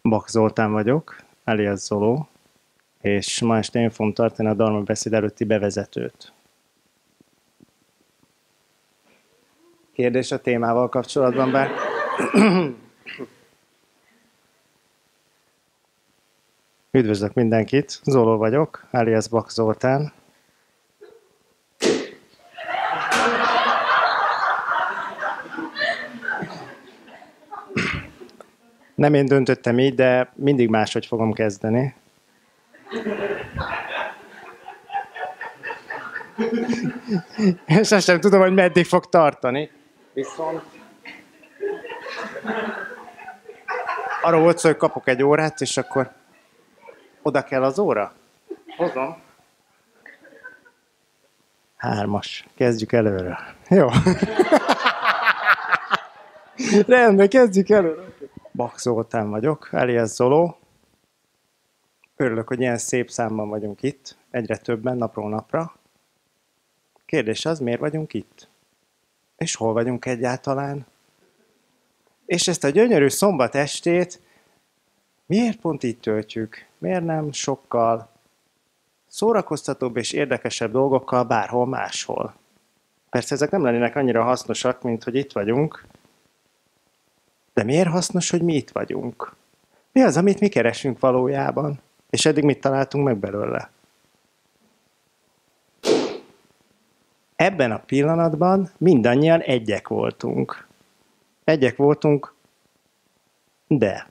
Bak Zoltán vagyok, alias Zoló, és ma este én fogom tartani a Dharma beszéd előtti bevezetőt. Kérdés a témával kapcsolatban, bár... Üdvözlök mindenkit, Zoló vagyok, alias Bak Zoltán. Nem én döntöttem így, de mindig máshogy fogom kezdeni. És azt sem tudom, hogy meddig fog tartani. Viszont arról volt szó, hogy kapok egy órát, és akkor oda kell az óra? Hozom. 3-as. Kezdjük előről. Jó. Rendben, kezdjük előről. Bak Zoltán vagyok, alias Zoló. Örülök, hogy ilyen szép számban vagyunk itt, egyre többen, napról napra. Kérdés az, miért vagyunk itt? És hol vagyunk egyáltalán? És ezt a gyönyörű szombat estét miért pont így töltjük? Miért nem sokkal szórakoztatóbb és érdekesebb dolgokkal bárhol máshol? Persze ezek nem lennének annyira hasznosak, mint hogy itt vagyunk, de miért hasznos, hogy mi itt vagyunk? Mi az, amit mi keresünk valójában? És eddig mit találtunk meg belőle? Ebben a pillanatban mindannyian egyek voltunk. Egyek voltunk, de.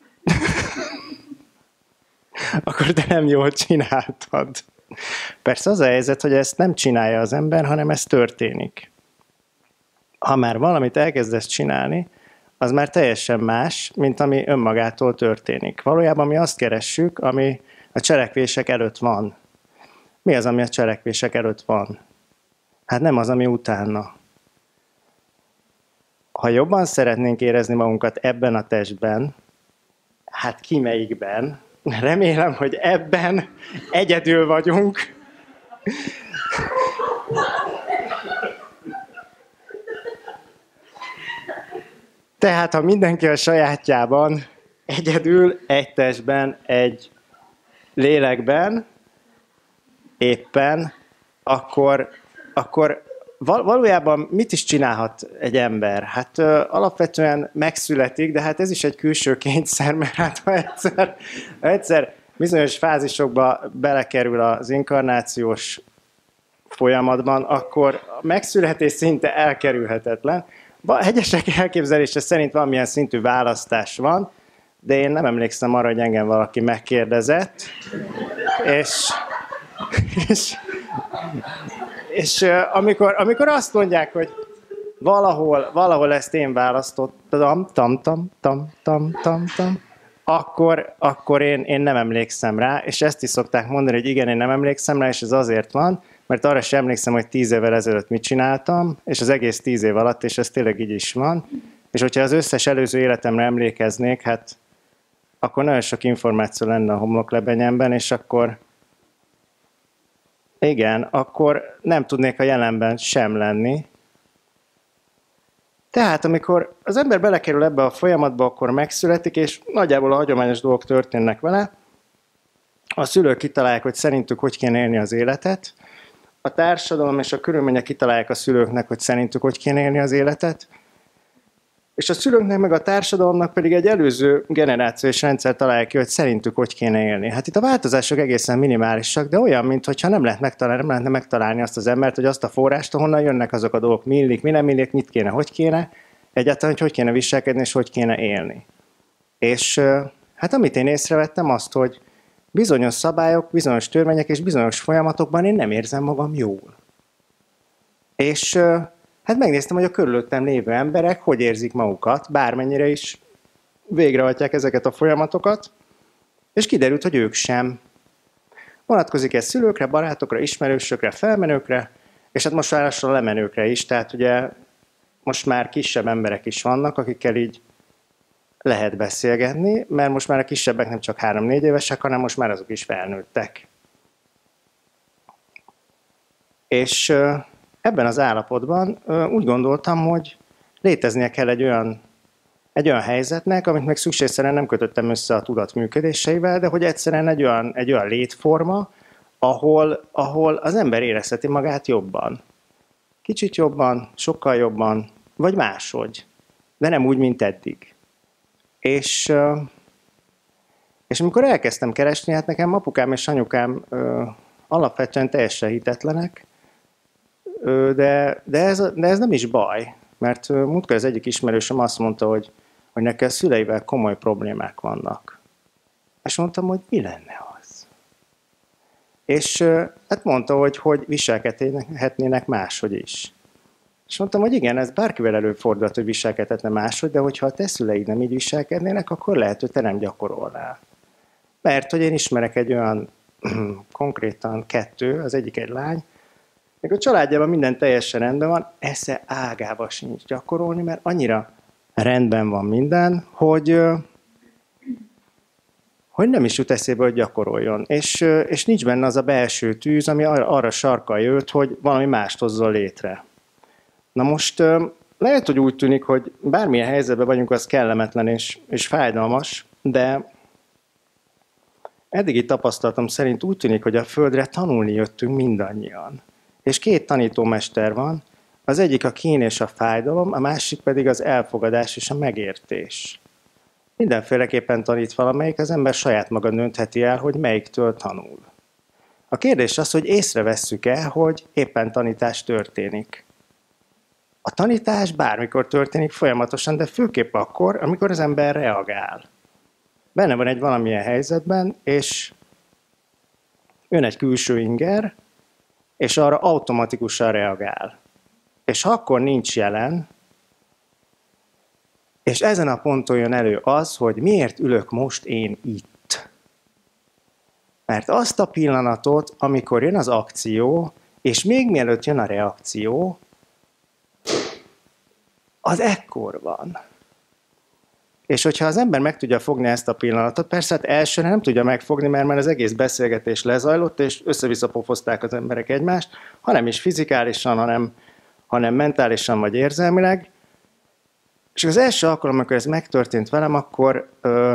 Akkor te nem jól csináltad. Persze az a helyzet, hogy ezt nem csinálja az ember, hanem ez történik. Ha már valamit elkezdesz csinálni, az már teljesen más, mint ami önmagától történik. Valójában mi azt keressük, ami a cselekvések előtt van. Mi az, ami a cselekvések előtt van? Hát nem az, ami utána. Ha jobban szeretnénk érezni magunkat ebben a testben, hát ki melyikben? Remélem, hogy ebben egyedül vagyunk. Tehát, ha mindenki a sajátjában, egyedül, egy testben, egy lélekben, éppen, akkor valójában mit is csinálhat egy ember? Hát alapvetően megszületik, de hát ez is egy külső kényszer, mert hát ha egyszer bizonyos fázisokba belekerül az inkarnációs folyamatban, akkor a megszületés szinte elkerülhetetlen. Egyesek elképzelése szerint valamilyen szintű választás van, de én nem emlékszem arra, hogy engem valaki megkérdezett, és amikor azt mondják, hogy valahol ezt én választottam, akkor én nem emlékszem rá, és ezt is szokták mondani, hogy igen, én nem emlékszem rá, és ez azért van, mert arra sem emlékszem, hogy 10 évvel ezelőtt mit csináltam, és az egész 10 év alatt, és ez tényleg így is van. És hogyha az összes előző életemre emlékeznék, hát akkor nagyon sok információ lenne a homloklebenyemben, és akkor igen, akkor nem tudnék a jelenben sem lenni. Tehát amikor az ember belekerül ebbe a folyamatba, akkor megszületik, és nagyjából a hagyományos dolgok történnek vele. A szülők kitalálják, hogy szerintük hogy kéne élni az életet. A társadalom és a körülmények kitalálják a szülőknek, hogy szerintük hogy kéne élni az életet. És a szülőknek meg a társadalomnak pedig egy előző generációs rendszer találja ki, hogy szerintük hogy kéne élni. Hát itt a változások egészen minimálisak, de olyan, mintha nem lehetne megtalálni azt az embert, hogy azt a forrást, ahonnan jönnek azok a dolgok, mi illik, mi nem illik, mit kéne, hogy kéne, egyáltalán, hogy kéne viselkedni, és hogy kéne élni. És hát amit én észrevettem azt, hogy bizonyos szabályok, bizonyos törvények és bizonyos folyamatokban én nem érzem magam jól. És hát megnéztem, hogy a körülöttem lévő emberek hogy érzik magukat, bármennyire is végrehajtják ezeket a folyamatokat, és kiderült, hogy ők sem. Vonatkozik ez szülőkre, barátokra, ismerősökre, felmenőkre, és hát most már lassan a lemenőkre is, tehát ugye most már kisebb emberek is vannak, akikkel így lehet beszélgetni, mert most már a kisebbek nem csak 3-4 évesek, hanem most már azok is felnőttek. És ebben az állapotban úgy gondoltam, hogy léteznie kell egy egy olyan helyzetnek, amit meg szükségszerűen nem kötöttem össze a tudat működéseivel, de hogy egyszerűen egy olyan létforma, ahol az ember érezheti magát jobban. Kicsit jobban, sokkal jobban, vagy máshogy, de nem úgy, mint eddig. És amikor elkezdtem keresni, hát nekem apukám és anyukám alapvetően teljesen hitetlenek, de ez nem is baj, mert múltkor az egyik ismerősöm azt mondta, hogy neki a szüleivel komoly problémák vannak. És mondtam, hogy mi lenne az? És hát mondta, hogy viselkedhetnének máshogy is. És mondtam, hogy igen, ez bárkivel előfordulhat, hogy viselkedhetne máshogy, de hogyha a te szüleid nem így viselkednének, akkor lehet, hogy te nem gyakorolnál. Mert hogy én ismerek egy olyan, konkrétan 2, az egyik egy lány, még a családjában minden teljesen rendben van, esze ágába sincs gyakorolni, mert annyira rendben van minden, hogy nem is jut eszébe, hogy gyakoroljon. És nincs benne az a belső tűz, ami arra sarkalja őt, hogy valami mást hozzon létre. Na most lehet, hogy úgy tűnik, hogy bármilyen helyzetben vagyunk, az kellemetlen és fájdalmas, de eddigi tapasztalatom szerint úgy tűnik, hogy a Földre tanulni jöttünk mindannyian. És 2 tanítómester van, az egyik a kín és a fájdalom, a másik pedig az elfogadás és a megértés. Mindenféleképpen tanít valamelyik, az ember saját maga döntheti el, hogy melyiktől tanul. A kérdés az, hogy észrevesszük-e, hogy éppen tanítás történik. A tanítás bármikor történik folyamatosan, de főképp akkor, amikor az ember reagál. Benne van egy valamilyen helyzetben, és jön egy külső inger, és arra automatikusan reagál. És ha akkor nincs jelen, és ezen a ponton jön elő az, hogy miért ülök most én itt. Mert azt a pillanatot, amikor jön az akció, és még mielőtt jön a reakció, az ekkor van. És hogyha az ember meg tudja fogni ezt a pillanatot, persze hát elsőre nem tudja megfogni, mert már az egész beszélgetés lezajlott, és össze-vissza pofozták az emberek egymást, hanem is fizikálisan, hanem mentálisan vagy érzelmileg. És az első alkalom, amikor ez megtörtént velem, akkor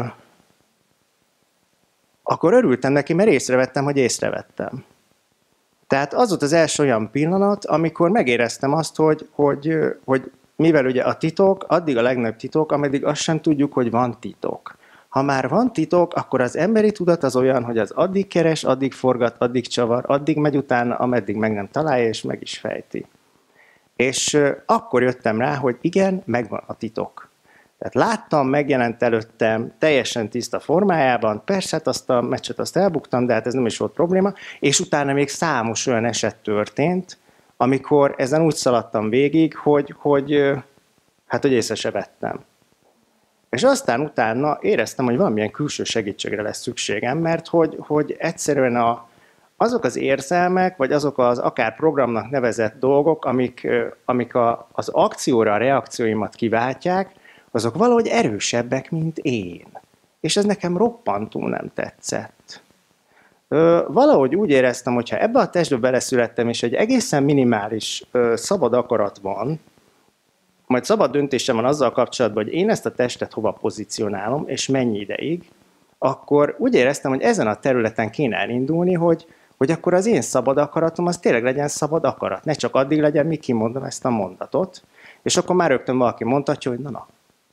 örültem neki, mert észrevettem, hogy észrevettem. Tehát az volt az első olyan pillanat, amikor megéreztem azt, hogy mivel ugye a titok, addig a legnagyobb titok, ameddig azt sem tudjuk, hogy van titok. Ha már van titok, akkor az emberi tudat az olyan, hogy az addig keres, addig forgat, addig csavar, addig megy utána, ameddig meg nem találja, és meg is fejti. És akkor jöttem rá, hogy igen, megvan a titok. Tehát láttam, megjelent előttem teljesen tiszta formájában, persze hát azt a meccset azt elbuktam, de hát ez nem is volt probléma, és utána még számos olyan eset történt, amikor ezen úgy szaladtam végig, hogy észre se vettem. És aztán utána éreztem, hogy valamilyen külső segítségre lesz szükségem, mert hogy egyszerűen azok az érzelmek, vagy azok az akár programnak nevezett dolgok, amik az akcióra a reakcióimat kiváltják, azok valahogy erősebbek, mint én. És ez nekem roppantul nem tetszett. Valahogy úgy éreztem, hogy ha ebbe a testbe beleszülettem, és egy egészen minimális szabad akarat van, majd szabad döntésem van azzal kapcsolatban, hogy én ezt a testet hova pozícionálom, és mennyi ideig, akkor úgy éreztem, hogy ezen a területen kéne elindulni, hogy akkor az én szabad akaratom az tényleg legyen szabad akarat. Ne csak addig legyen, míg kimondom ezt a mondatot. És akkor már rögtön valaki mondhatja, hogy na.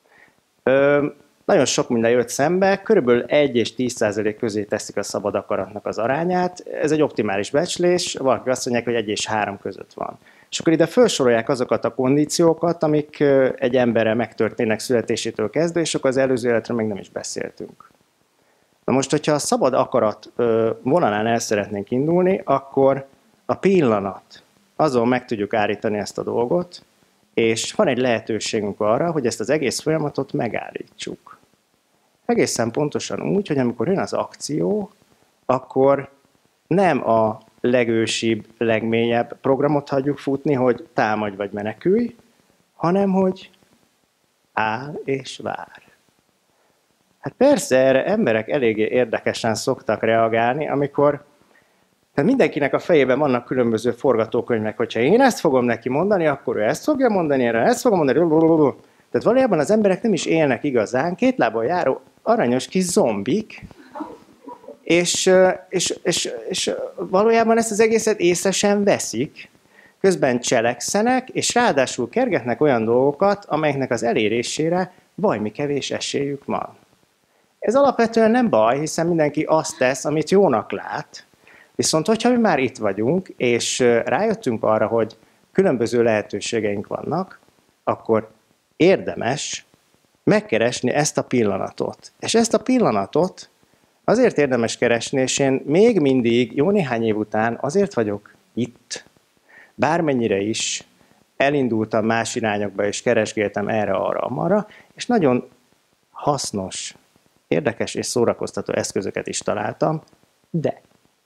Nagyon sok minden jött szembe, körülbelül 1 és 10% közé teszik a szabad akaratnak az arányát. Ez egy optimális becslés, valaki azt mondják, hogy 1 és 3 között van. És akkor ide felsorolják azokat a kondíciókat, amik egy emberrel megtörténnek születésétől kezdve, és akkor az előző életről még nem is beszéltünk. Na most, hogyha a szabad akarat vonalán el szeretnénk indulni, akkor a pillanat, azon meg tudjuk állítani ezt a dolgot, és van egy lehetőségünk arra, hogy ezt az egész folyamatot megállítsuk. Egészen pontosan úgy, hogy amikor jön az akció, akkor nem a legősibb, legmélyebb programot hagyjuk futni, hogy támadj vagy menekülj, hanem hogy áll és vár. Hát persze erre emberek eléggé érdekesen szoktak reagálni, amikor tehát mindenkinek a fejében vannak különböző forgatókönyvek, hogyha én ezt fogom neki mondani, akkor ő ezt fogja mondani, erre ezt fogom mondani, Tehát valójában az emberek nem is élnek igazán, két lábon járó aranyos kis zombik, és valójában ezt az egészet észre sem veszik, közben cselekszenek, és ráadásul kergetnek olyan dolgokat, amelyeknek az elérésére vajmi kevés esélyük van. Ez alapvetően nem baj, hiszen mindenki azt tesz, amit jónak lát, viszont hogyha mi már itt vagyunk, és rájöttünk arra, hogy különböző lehetőségeink vannak, akkor érdemes megkeresni ezt a pillanatot. És ezt a pillanatot azért érdemes keresni, és én még mindig, jó néhány év után azért vagyok itt, bármennyire is elindultam más irányokba, és keresgéltem erre-arra, és nagyon hasznos, érdekes és szórakoztató eszközöket is találtam, de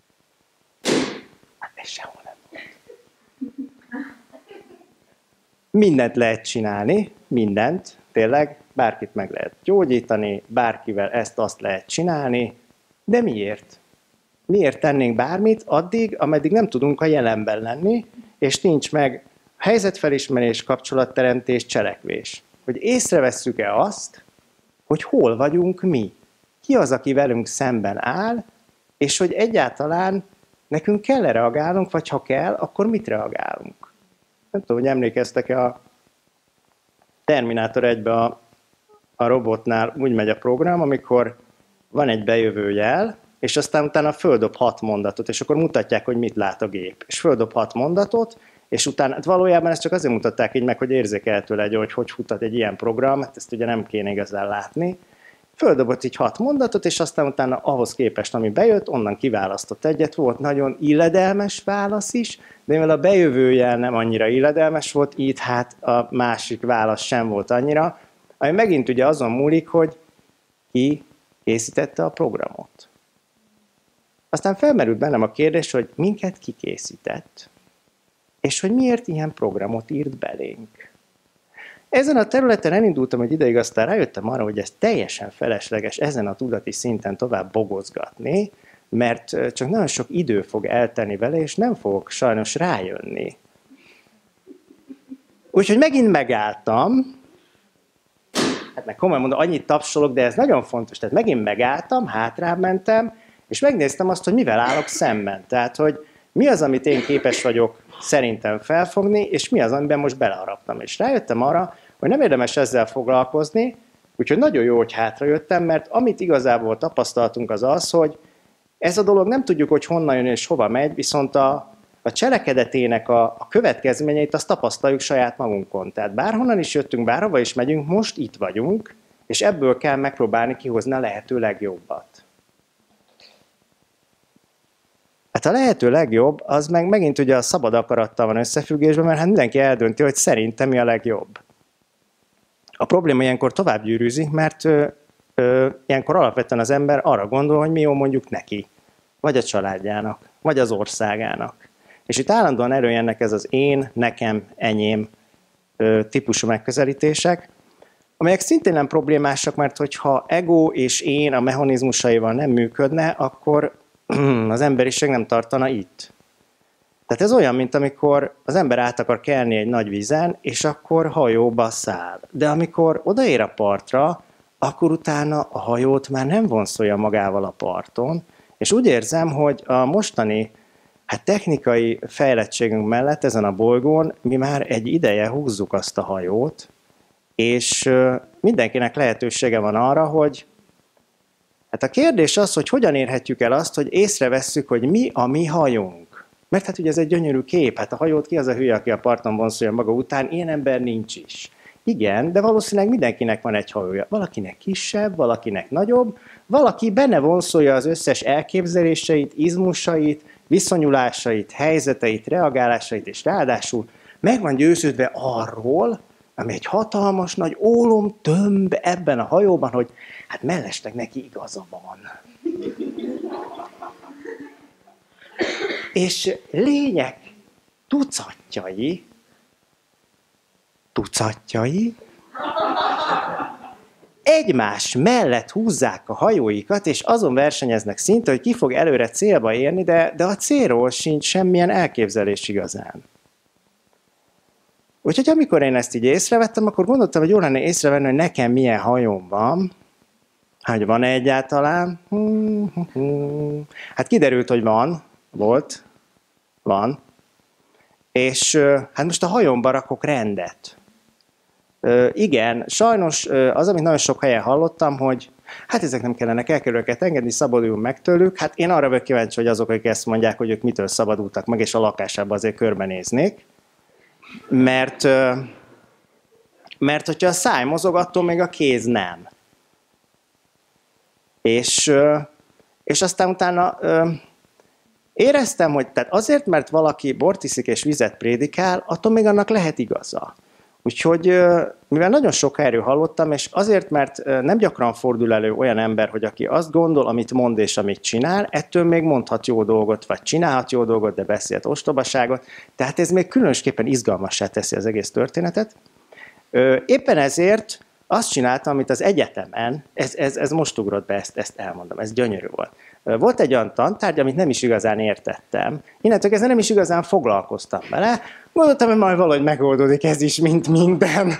hát ez sehol nem volt. Mindent lehet csinálni, mindent, tényleg, bárkit meg lehet gyógyítani, bárkivel ezt-azt lehet csinálni, de miért? Miért tennénk bármit addig, ameddig nem tudunk a jelenben lenni, és nincs meg helyzetfelismerés, kapcsolatteremtés, cselekvés. Hogy észrevesszük-e azt, hogy hol vagyunk mi? Ki az, aki velünk szemben áll, és hogy egyáltalán nekünk kell-e reagálnunk, vagy ha kell, akkor mit reagálunk? Nem tudom, hogy emlékeztek-e a Terminátor 1-be a robotnál úgy megy a program, amikor van egy bejövő jel, és aztán utána földob 6 mondatot, és akkor mutatják, hogy mit lát a gép. És földob 6 mondatot, és utána hát valójában ezt csak azért mutatták így meg, hogy érzékelhető legyen, hogy futat egy ilyen program, hát ezt ugye nem kéne igazán látni. Földobott így 6 mondatot, és aztán utána ahhoz képest, ami bejött, onnan kiválasztott egyet. Volt nagyon illedelmes válasz is, de mivel a bejövő jel nem annyira illedelmes volt, így hát a másik válasz sem volt annyira, ami megint ugye azon múlik, hogy ki készítette a programot. Aztán felmerült bennem a kérdés, hogy minket ki készített, és hogy miért ilyen programot írt belénk. Ezen a területen elindultam egy ideig, aztán rájöttem arra, hogy ez teljesen felesleges ezen a tudati szinten tovább bogozgatni, mert csak nagyon sok idő fog eltenni vele, és nem fogok sajnos rájönni. Úgyhogy megint megálltam, hát meg komolyan mondom, annyit tapsolok, de ez nagyon fontos, tehát megint megálltam, hátrább mentem, és megnéztem azt, hogy mivel állok szemben. Tehát, hogy mi az, amit én képes vagyok szerintem felfogni, és mi az, amiben most beleharaptam. És rájöttem arra, hogy nem érdemes ezzel foglalkozni, úgyhogy nagyon jó, hogy hátrajöttem, mert amit igazából tapasztaltunk az az, hogy ez a dolog nem tudjuk, hogy honnan jön és hova megy, viszont a cselekedetének a következményeit azt tapasztaljuk saját magunkon. Tehát bárhonnan is jöttünk, bárhova is megyünk, most itt vagyunk, és ebből kell megpróbálni kihozni a lehető legjobbat. Hát a lehető legjobb, az meg megint ugye a szabad akarattal van összefüggésben, mert hát mindenki eldönti, hogy szerintem mi a legjobb. A probléma ilyenkor tovább gyűrűzik, mert ilyenkor alapvetően az ember arra gondol, hogy mi jó mondjuk neki, vagy a családjának, vagy az országának. És itt állandóan előjönnek ez az én, nekem, enyém típusú megközelítések, amelyek szintén nem problémásak, mert hogyha ego és én a mechanizmusaival nem működne, akkor az emberiség nem tartana itt. Tehát ez olyan, mint amikor az ember át akar kelni egy nagy vízen, és akkor hajóba száll. De amikor odaér a partra, akkor utána a hajót már nem vonszolja magával a parton, és úgy érzem, hogy a mostani technikai fejlettségünk mellett ezen a bolygón mi már egy ideje húzzuk azt a hajót, és mindenkinek lehetősége van arra, hogy a kérdés az, hogy hogyan érhetjük el azt, hogy észrevesszük, hogy mi a mi hajónk. Mert hát ugye ez egy gyönyörű kép, hát a hajót ki az a hülye, aki a parton vonszolja maga után, ilyen ember nincs is. Igen, de valószínűleg mindenkinek van egy hajója. Valakinek kisebb, valakinek nagyobb, valaki benne vonszolja az összes elképzeléseit, izmusait, viszonyulásait, helyzeteit, reagálásait, és ráadásul meg van győződve arról, ami egy hatalmas nagy ólom tömb ebben a hajóban, hogy hát mellesleg neki igaza van. És lények tucatjai egymás mellett húzzák a hajóikat, és azon versenyeznek szinte, hogy ki fog előre célba érni, de a célról sincs semmilyen elképzelés igazán. Úgyhogy amikor én ezt így észrevettem, akkor gondoltam, hogy jó lenne észrevenni, hogy nekem milyen hajóm van, hogy van-e egyáltalán. Hát kiderült, hogy van. És hát most a hajomba rakok rendet. Igen, sajnos az, amit nagyon sok helyen hallottam, hogy hát ezek nem kellenek, el kell őket engedni, szabaduljunk meg tőlük. Hát én arra vagyok kíváncsi, hogy azok, akik ezt mondják, hogy ők mitől szabadultak meg, és a lakásában azért körbenéznék. Mert hogyha a száj mozog, attól még a kéz nem. És aztán utána éreztem, hogy tehát azért, mert valaki bort iszik és vizet prédikál, attól még annak lehet igaza. Úgyhogy, mivel nagyon sok erről hallottam, és azért, mert nem gyakran fordul elő olyan ember, hogy aki azt gondol, amit mond és amit csinál, ettől még mondhat jó dolgot, vagy csinálhat jó dolgot, de beszélt ostobaságot. Tehát ez még különösképpen izgalmassá teszi az egész történetet. Éppen ezért azt csináltam, amit az egyetemen, ez most ugrott be, ezt elmondom, ez gyönyörű volt. Volt egy olyan tantárgy, amit nem is igazán értettem. Innentől kezdve nem is igazán foglalkoztam vele. Gondoltam, hogy majd valahogy megoldódik ez is, mint minden.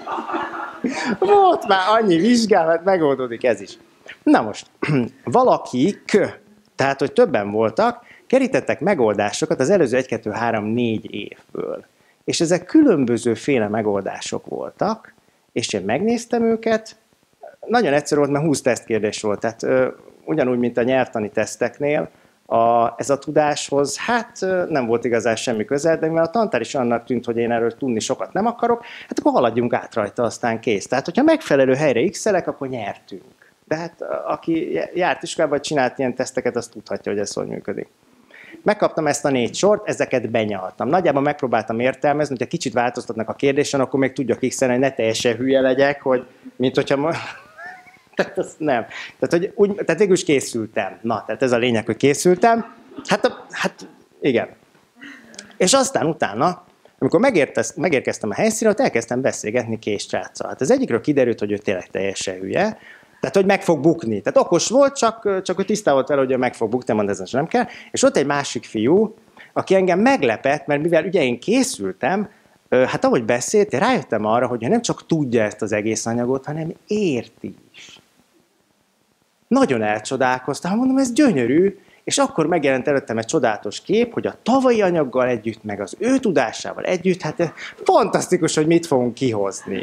Volt már annyi vizsgálat, megoldódik ez is. Na most, valakik, tehát hogy többen voltak, kerítettek megoldásokat az előző 1, 2, 3, 4 évből. És ezek különbözőféle megoldások voltak, és én megnéztem őket. Nagyon egyszerű volt, mert 20 tesztkérdés volt, tehát ugyanúgy, mint a nyelvtani teszteknél, ez a tudáshoz hát nem volt igazán semmi közel, de mivel a tantár is annak tűnt, hogy én erről tudni sokat nem akarok, hát akkor haladjunk át rajta, aztán kész. Tehát, hogyha megfelelő helyre x-elek, akkor nyertünk. De hát aki járt iskolába, vagy csinált ilyen teszteket, az tudhatja, hogy ez hogy működik. Megkaptam ezt a 4 sort, ezeket benyaltam. Nagyjából megpróbáltam értelmezni, hogyha kicsit változtatnak a kérdésen, akkor még tudjak x-elni, hogy ne teljesen hülye legyek, hogy mint hogyha... Tehát azt nem. Tehát végül is készültem. Na, tehát ez a lényeg, hogy készültem. Hát igen. És aztán utána, amikor megérkeztem a helyszínre, ott elkezdtem beszélgetni két sráccal. Hát az egyikről kiderült, hogy ő tényleg teljesen hülye, tehát hogy meg fog bukni. Tehát okos volt, csak hogy tisztán volt vele, hogy ő meg fog bukni, mondta, ez nem kell. És ott egy másik fiú, aki engem meglepett, mert mivel ugye én készültem, hát ahogy beszélt, rájöttem arra, hogy nem csak tudja ezt az egész anyagot, hanem érti is. Nagyon elcsodálkoztam, mondom, ez gyönyörű, és akkor megjelent előttem egy csodálatos kép, hogy a tavalyi anyaggal együtt, meg az ő tudásával együtt, hát fantasztikus, hogy mit fogunk kihozni.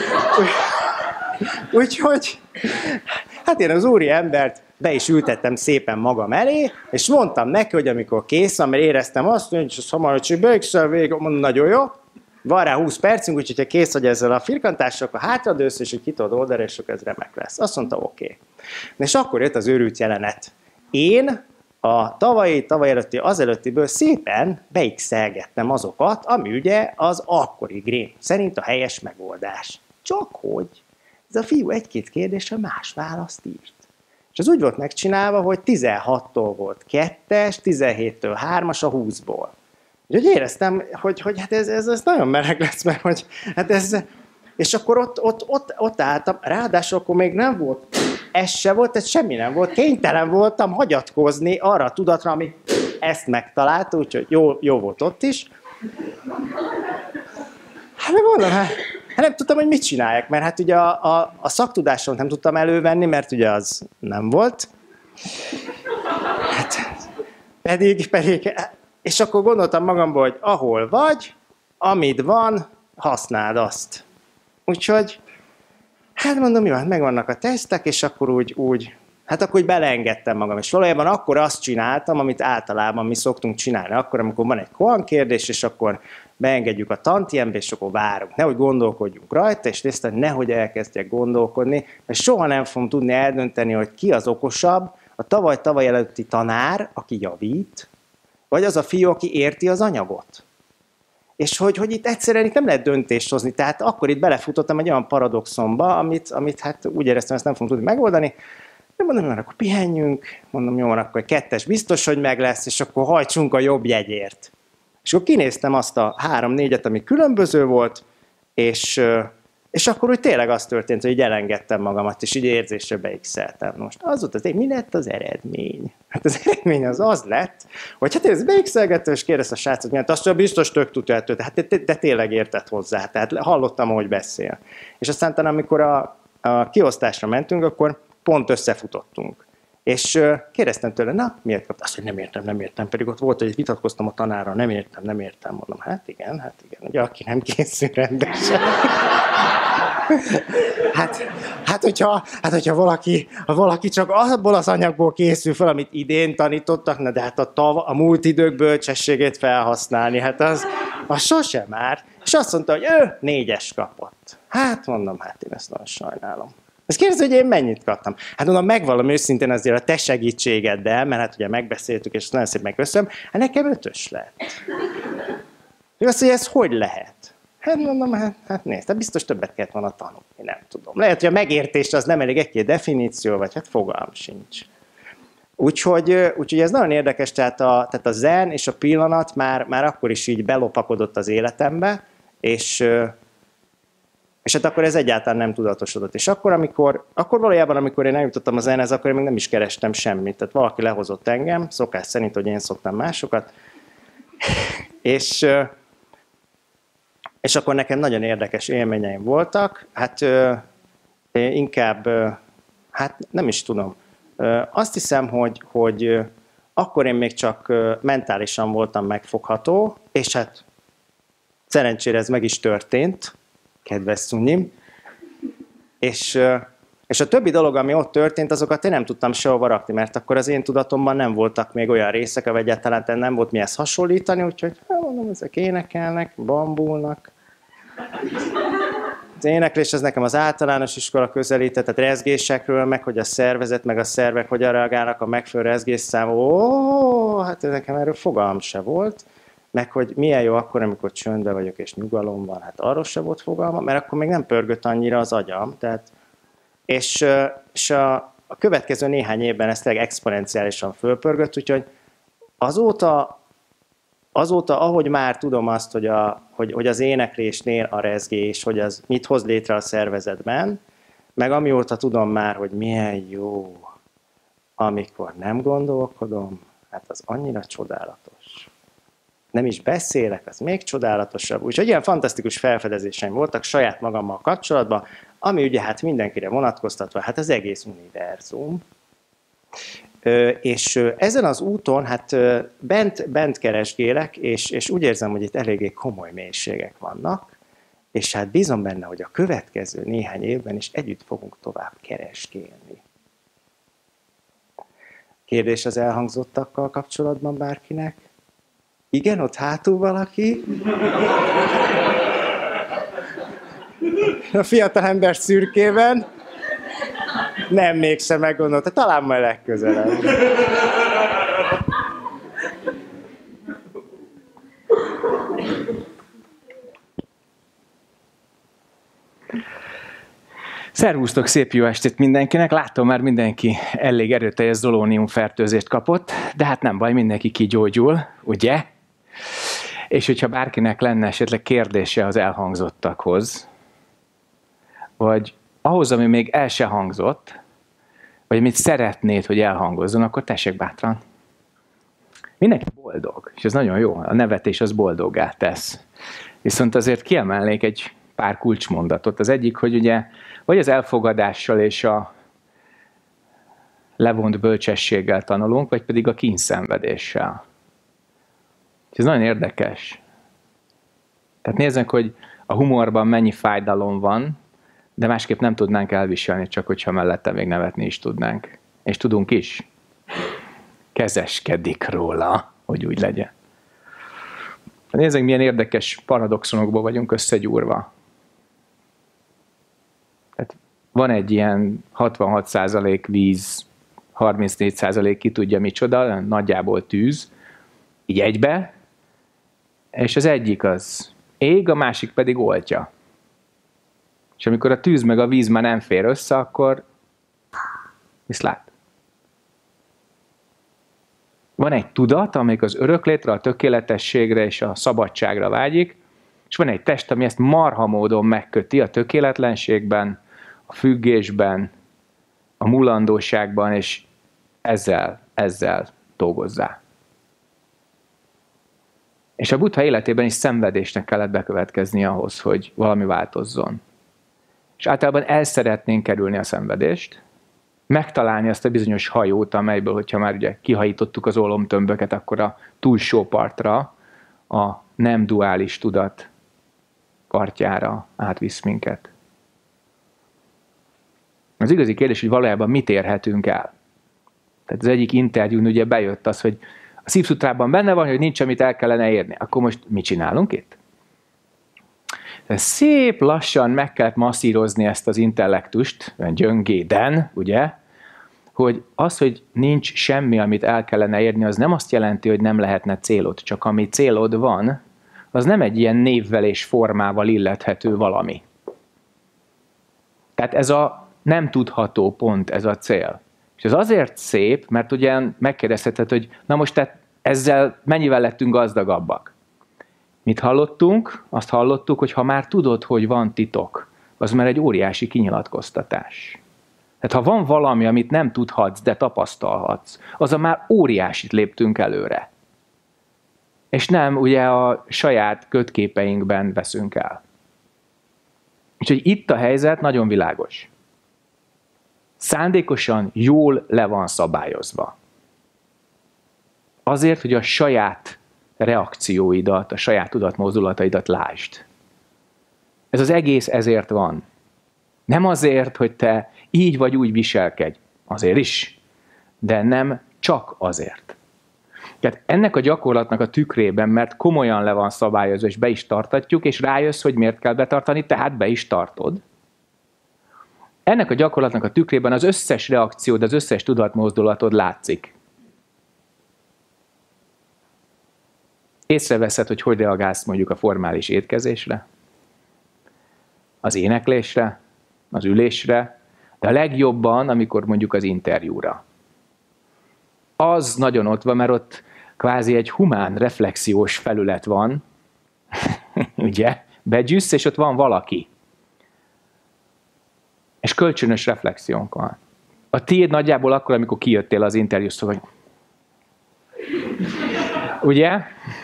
Úgyhogy, hát én az úri embert be is ültettem szépen magam elé, és mondtam neki, hogy amikor kész van, mert éreztem azt, hogy hamarosan beükszel végig, mondom, nagyon jó, van rá 20 percünk, úgyhogy ha kész vagy ezzel a firkantással, akkor hátradősz, és hogy kitod oldalra, és akkor ez remek lesz. Azt mondta, oké. És akkor jött az őrült jelenet. Én a tavalyi előtti, azelőttiből szépen beixelgettem azokat, ami ugye az akkori Grém szerint a helyes megoldás. Csak hogy ez a fiú egy-két kérdésre más választ írt. És az úgy volt megcsinálva, hogy 16-tól volt 2-es, 17-től 3-as a 20-ból. Úgyhogy éreztem, hogy hát ez nagyon meleg lesz, mert hogy hát ez... És akkor ott álltam, ráadásul akkor még nem volt, ez se volt, ez semmi nem volt, kénytelen voltam hagyatkozni arra a tudatra, ami ezt megtalálta, úgyhogy jó volt ott is. Hát mondom, hát nem tudtam, hogy mit csináljak, mert hát ugye a szaktudáson nem tudtam elővenni, mert ugye az nem volt. Hát, pedig, és akkor gondoltam magamból, hogy ahol vagy, amit van, használd azt. Úgyhogy, hát mondom, jó, hát megvannak a tesztek, és akkor úgy beleengedtem magam. És valójában akkor azt csináltam, amit általában mi szoktunk csinálni. Akkor, amikor van egy koan kérdés, és akkor beengedjük a tantiembe, és akkor várunk. Nehogy gondolkodjunk rajta, és tisztán nehogy elkezdjek gondolkodni, mert soha nem fogom tudni eldönteni, hogy ki az okosabb, a tavaly előtti tanár, aki javít, vagy az a fiú, aki érti az anyagot. És hogy itt egyszerűen nem lehet döntést hozni. Tehát akkor itt belefutottam egy olyan paradoxonba, amit hát úgy éreztem, ezt nem fogom tudni megoldani. De mondom, jó, akkor pihenjünk, mondom, jó, akkor 2-es biztos, hogy meg lesz, és akkor hajtsunk a jobb jegyért. És akkor kinéztem azt a 3-4-et, ami különböző volt, és És akkor úgy tényleg az történt, hogy így elengedtem magamat, és így érzésre beixeltem. Most az volt mi lett az eredmény? Hát az eredmény az lett, hogy hát ez beixelgető, és kérdezte a srácot, mert azt biztos tök tudja, hát de tényleg értett hozzá, tehát hallottam, ahogy beszél. És aztán amikor a kiosztásra mentünk, akkor pont összefutottunk. És kérdeztem tőle, na, miért kaptál? Azt, hogy nem értem, pedig ott volt, hogy vitatkoztam a tanárral, nem értem, mondom, hát igen, ugye aki nem készül rendesen. hogyha valaki csak abból az anyagból készül fel, amit idén tanítottak, na de hát a múlt idők bölcsességét felhasználni, hát az sosem már. És azt mondta, hogy ő 4-es kapott. Hát mondom, hát én ezt nagyon sajnálom. Ezt kérdezi, hogy én mennyit kaptam. Hát mondom, megvallom őszintén azért a te segítségeddel, mert hát ugye megbeszéltük, és nagyon szépen megköszönöm, hát nekem 5-ös lett. Ő azt, hogy ez hogy lehet? Hát mondom, hát nézd, hát biztos többet kellett volna tanulni, nem tudom. Lehet, hogy a megértés az nem elég egy definíció, vagy hát fogalm sincs. Úgyhogy ez nagyon érdekes, tehát a zen és a pillanat már akkor is így belopakodott az életembe, és hát akkor ez egyáltalán nem tudatosodott. És akkor valójában, amikor én eljutottam a zenhez, akkor én még nem is kerestem semmit. Tehát valaki lehozott engem, szokás szerint, hogy én szoktam másokat. És akkor nekem nagyon érdekes élményeim voltak. Hát inkább, hát nem is tudom. Azt hiszem, hogy akkor én még csak mentálisan voltam megfogható, és hát szerencsére ez meg is történt, kedves Szunnyim. És a többi dolog, ami ott történt, azokat én nem tudtam sehova rakni, mert akkor az én tudatomban nem voltak még olyan részek, vagy egyáltalán nem volt mihez hasonlítani, úgyhogy mondom, ezek énekelnek, bambulnak. Az éneklés az nekem az általános iskola közelített, tehát rezgésekről, meg hogy a szervezet, meg a szervek hogyan reagálnak a megfelelő rezgésszámú. Hát nekem erről fogalmam se volt. Meg hogy milyen jó akkor, amikor csöndben vagyok és nyugalom van, hát arról se volt fogalma, mert akkor még nem pörgött annyira az agyam. Tehát, és a következő néhány évben ez tényleg exponenciálisan fölpörgött, úgyhogy azóta, ahogy már tudom azt, hogy az éneklésnél a rezgés, hogy az mit hoz létre a szervezetben, meg amióta tudom már, hogy milyen jó, amikor nem gondolkodom, hát az annyira csodálatos. Nem is beszélek, az még csodálatosabb. Úgyhogy ilyen fantasztikus felfedezéseim voltak saját magammal kapcsolatban, ami ugye hát mindenkire vonatkoztatva, hát az egész univerzum. És ezen az úton hát bent keresgélek, és úgy érzem, hogy itt eléggé komoly mélységek vannak, és hát bízom benne, hogy a következő néhány évben is együtt fogunk tovább keresgélni. Kérdés az elhangzottakkal kapcsolatban bárkinek? Igen, ott hátul valaki? A fiatal ember szürkében? Nem, mégsem meggondolta, talán majd legközelebb. Szervusztok, szép jó estét mindenkinek. Látom, már mindenki elég erőteljes zolónium fertőzést kapott, de hát nem baj, mindenki kigyógyul, ugye? És hogyha bárkinek lenne esetleg kérdése az elhangzottakhoz, vagy ahhoz, ami még el se hangzott, vagy amit szeretnéd, hogy elhangozzon, akkor tessék bátran. Mindenki boldog, és ez nagyon jó, a nevetés az boldoggá tesz. Viszont azért kiemelnék egy pár kulcsmondatot. Az egyik, hogy ugye vagy az elfogadással és a levont bölcsességgel tanulunk, vagy pedig a kínszenvedéssel. Ez nagyon érdekes. Tehát nézzük, hogy a humorban mennyi fájdalom van, de másképp nem tudnánk elviselni, csak hogyha mellette még nevetni is tudnánk. És tudunk is. Kezeskedik róla, hogy úgy legyen. Nézzük, milyen érdekes paradoxonokból vagyunk összegyúrva. Tehát van egy ilyen 66% víz, 34% ki tudja micsoda, nagyjából tűz, így egybe, és az egyik az ég, a másik pedig oltja. És amikor a tűz meg a víz már nem fér össze, akkor viszlát. Van egy tudat, amelyik az öröklétre, a tökéletességre és a szabadságra vágyik, És van egy test, ami ezt marha módon megköti a tökéletlenségben, a függésben, a mulandóságban, és ezzel dolgozzá. És a Buddha életében is szenvedésnek kellett bekövetkezni ahhoz, hogy valami változzon. És általában el szeretnénk kerülni a szenvedést, megtalálni azt a bizonyos hajót, amelyből, hogyha már ugye kihajítottuk az ólomtömböket, akkor a túlsó partra, a nem duális tudat partjára átvisz minket. Az igazi kérdés, hogy valójában mit érhetünk el. Tehát az egyik interjún ugye bejött az, hogy a Szívszutrában benne van, hogy nincs, amit el kellene érni. Akkor most mit csinálunk itt? Szép lassan meg kellett masszírozni ezt az intellektust, gyöngéden, ugye, hogy az, hogy nincs semmi, amit el kellene érni, az nem azt jelenti, hogy nem lehetne célod. Csak ami célod van, az nem egy ilyen névvel és formával illethető valami. Tehát ez a nem tudható pont, ez a cél. És ez azért szép, mert ugye megkérdezheted, hogy na most tehát ezzel mennyivel lettünk gazdagabbak? Mit hallottunk? Azt hallottuk, hogy ha már tudod, hogy van titok, az már egy óriási kinyilatkoztatás. Tehát ha van valami, amit nem tudhatsz, de tapasztalhatsz, az már óriásit léptünk előre. És nem ugye a saját kötképeinkben veszünk el. Úgyhogy itt a helyzet nagyon világos. Szándékosan jól le van szabályozva. Azért, hogy a saját reakcióidat, a saját tudatmozdulataidat lásd. Ez az egész ezért van. Nem azért, hogy te így vagy úgy viselkedj. Azért is. De nem csak azért. Tehát ennek a gyakorlatnak a tükrében, mert komolyan le van szabályozva, és be is tartatjuk, és rájössz, hogy miért kell betartani, tehát be is tartod. Ennek a gyakorlatnak a tükrében az összes reakciód, az összes tudatmozdulatod látszik. Észreveszed, hogy reagálsz mondjuk a formális étkezésre, az éneklésre, az ülésre, de a legjobban, amikor mondjuk az interjúra. Az nagyon ott van, mert ott kvázi egy humán reflexiós felület van, ugye, begyűjsz, és ott van valaki. És kölcsönös reflexiónk van. A tiéd nagyjából akkor, amikor kijöttél az interjúszól, hogy ugye?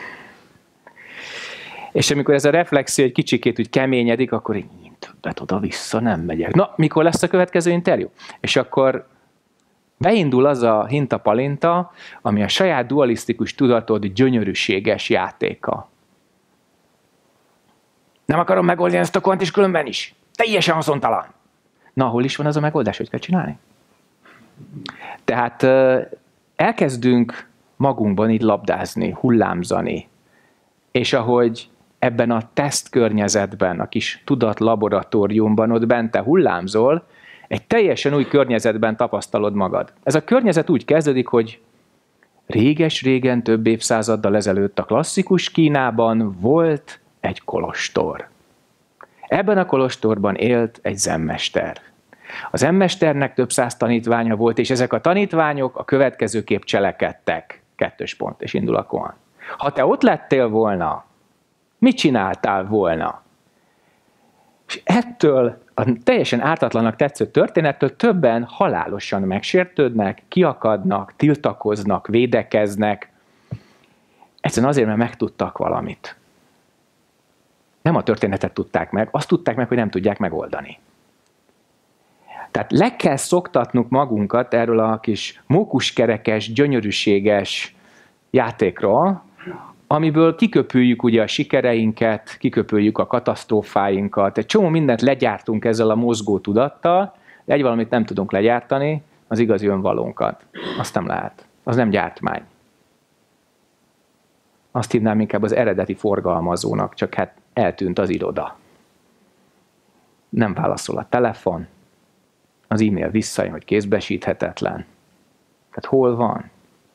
És amikor ez a reflexió egy kicsikét úgy keményedik, akkor így többet oda-vissza nem megyek. Na, mikor lesz a következő interjú? És akkor beindul az a hinta-palinta, ami a saját dualisztikus tudatod gyönyörűséges játéka. Nem akarom megoldani ezt a kvantis különben is. Teljesen haszontalan. Na, hol is van az a megoldás, hogy kell csinálni? Tehát elkezdünk magunkban így labdázni, hullámzani. És ahogy ebben a tesztkörnyezetben, a kis tudatlaboratóriumban ott bent te hullámzol, egy teljesen új környezetben tapasztalod magad. Ez a környezet úgy kezdődik, hogy réges-régen, több évszázaddal ezelőtt a klasszikus Kínában volt egy kolostor. Ebben a kolostorban élt egy zenmester. A zenmesternek több száz tanítványa volt, és ezek a tanítványok a következőképp cselekedtek. 2. pont, és indul a koan. Ha te ott lettél volna, mit csináltál volna? És ettől a teljesen ártatlannak tetsző történettől többen halálosan megsértődnek, kiakadnak, tiltakoznak, védekeznek. Egyszerűen azért, mert megtudtak valamit. Nem a történetet tudták meg, azt tudták meg, hogy nem tudják megoldani. Tehát le kell szoktatnunk magunkat erről a kis mókuskerekes, gyönyörűséges játékról, amiből kiköpüljük ugye a sikereinket, kiköpüljük a katasztrófáinkat, egy csomó mindent legyártunk ezzel a mozgó tudattal, de egy valamit nem tudunk legyártani, az igazi önvalónkat. Azt nem lehet. Az nem gyártmány. Azt hívnám inkább az eredeti forgalmazónak, csak hát eltűnt az iroda. Nem válaszol a telefon, az e-mail visszajön, hogy kézbesíthetetlen. Tehát hol van?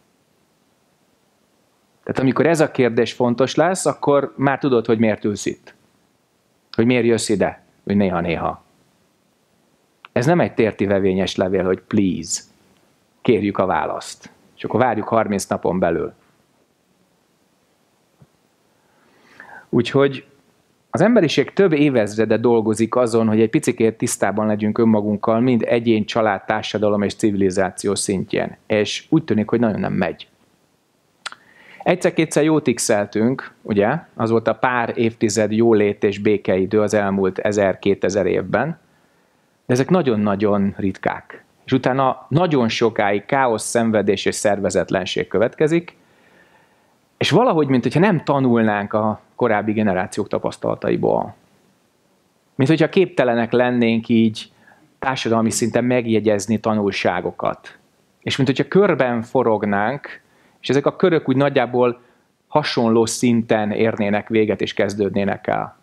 Tehát amikor ez a kérdés fontos lesz, akkor már tudod, hogy miért ülsz itt. Hogy miért jössz ide, hogy néha-néha. Ez nem egy tértivevényes levél, hogy please, kérjük a választ. És akkor várjuk 30 napon belül. Úgyhogy Az emberiség több évezrede dolgozik azon, hogy egy picikét tisztában legyünk önmagunkkal, mind egyén, család, társadalom és civilizáció szintjén. És úgy tűnik, hogy nagyon nem megy. Egyszer-kétszer jót x-eltünk, ugye? Az volt a pár évtized jólét és békeidő az elmúlt 1000-2000 évben. De ezek nagyon-nagyon ritkák. És utána nagyon sokáig káosz, szenvedés és szervezetlenség következik, és valahogy, mintha nem tanulnánk a korábbi generációk tapasztalataiból. Mint hogyha képtelenek lennénk így társadalmi szinten megjegyezni tanulságokat. És mint hogyha körben forognánk, és ezek a körök úgy nagyjából hasonló szinten érnének véget és kezdődnének el.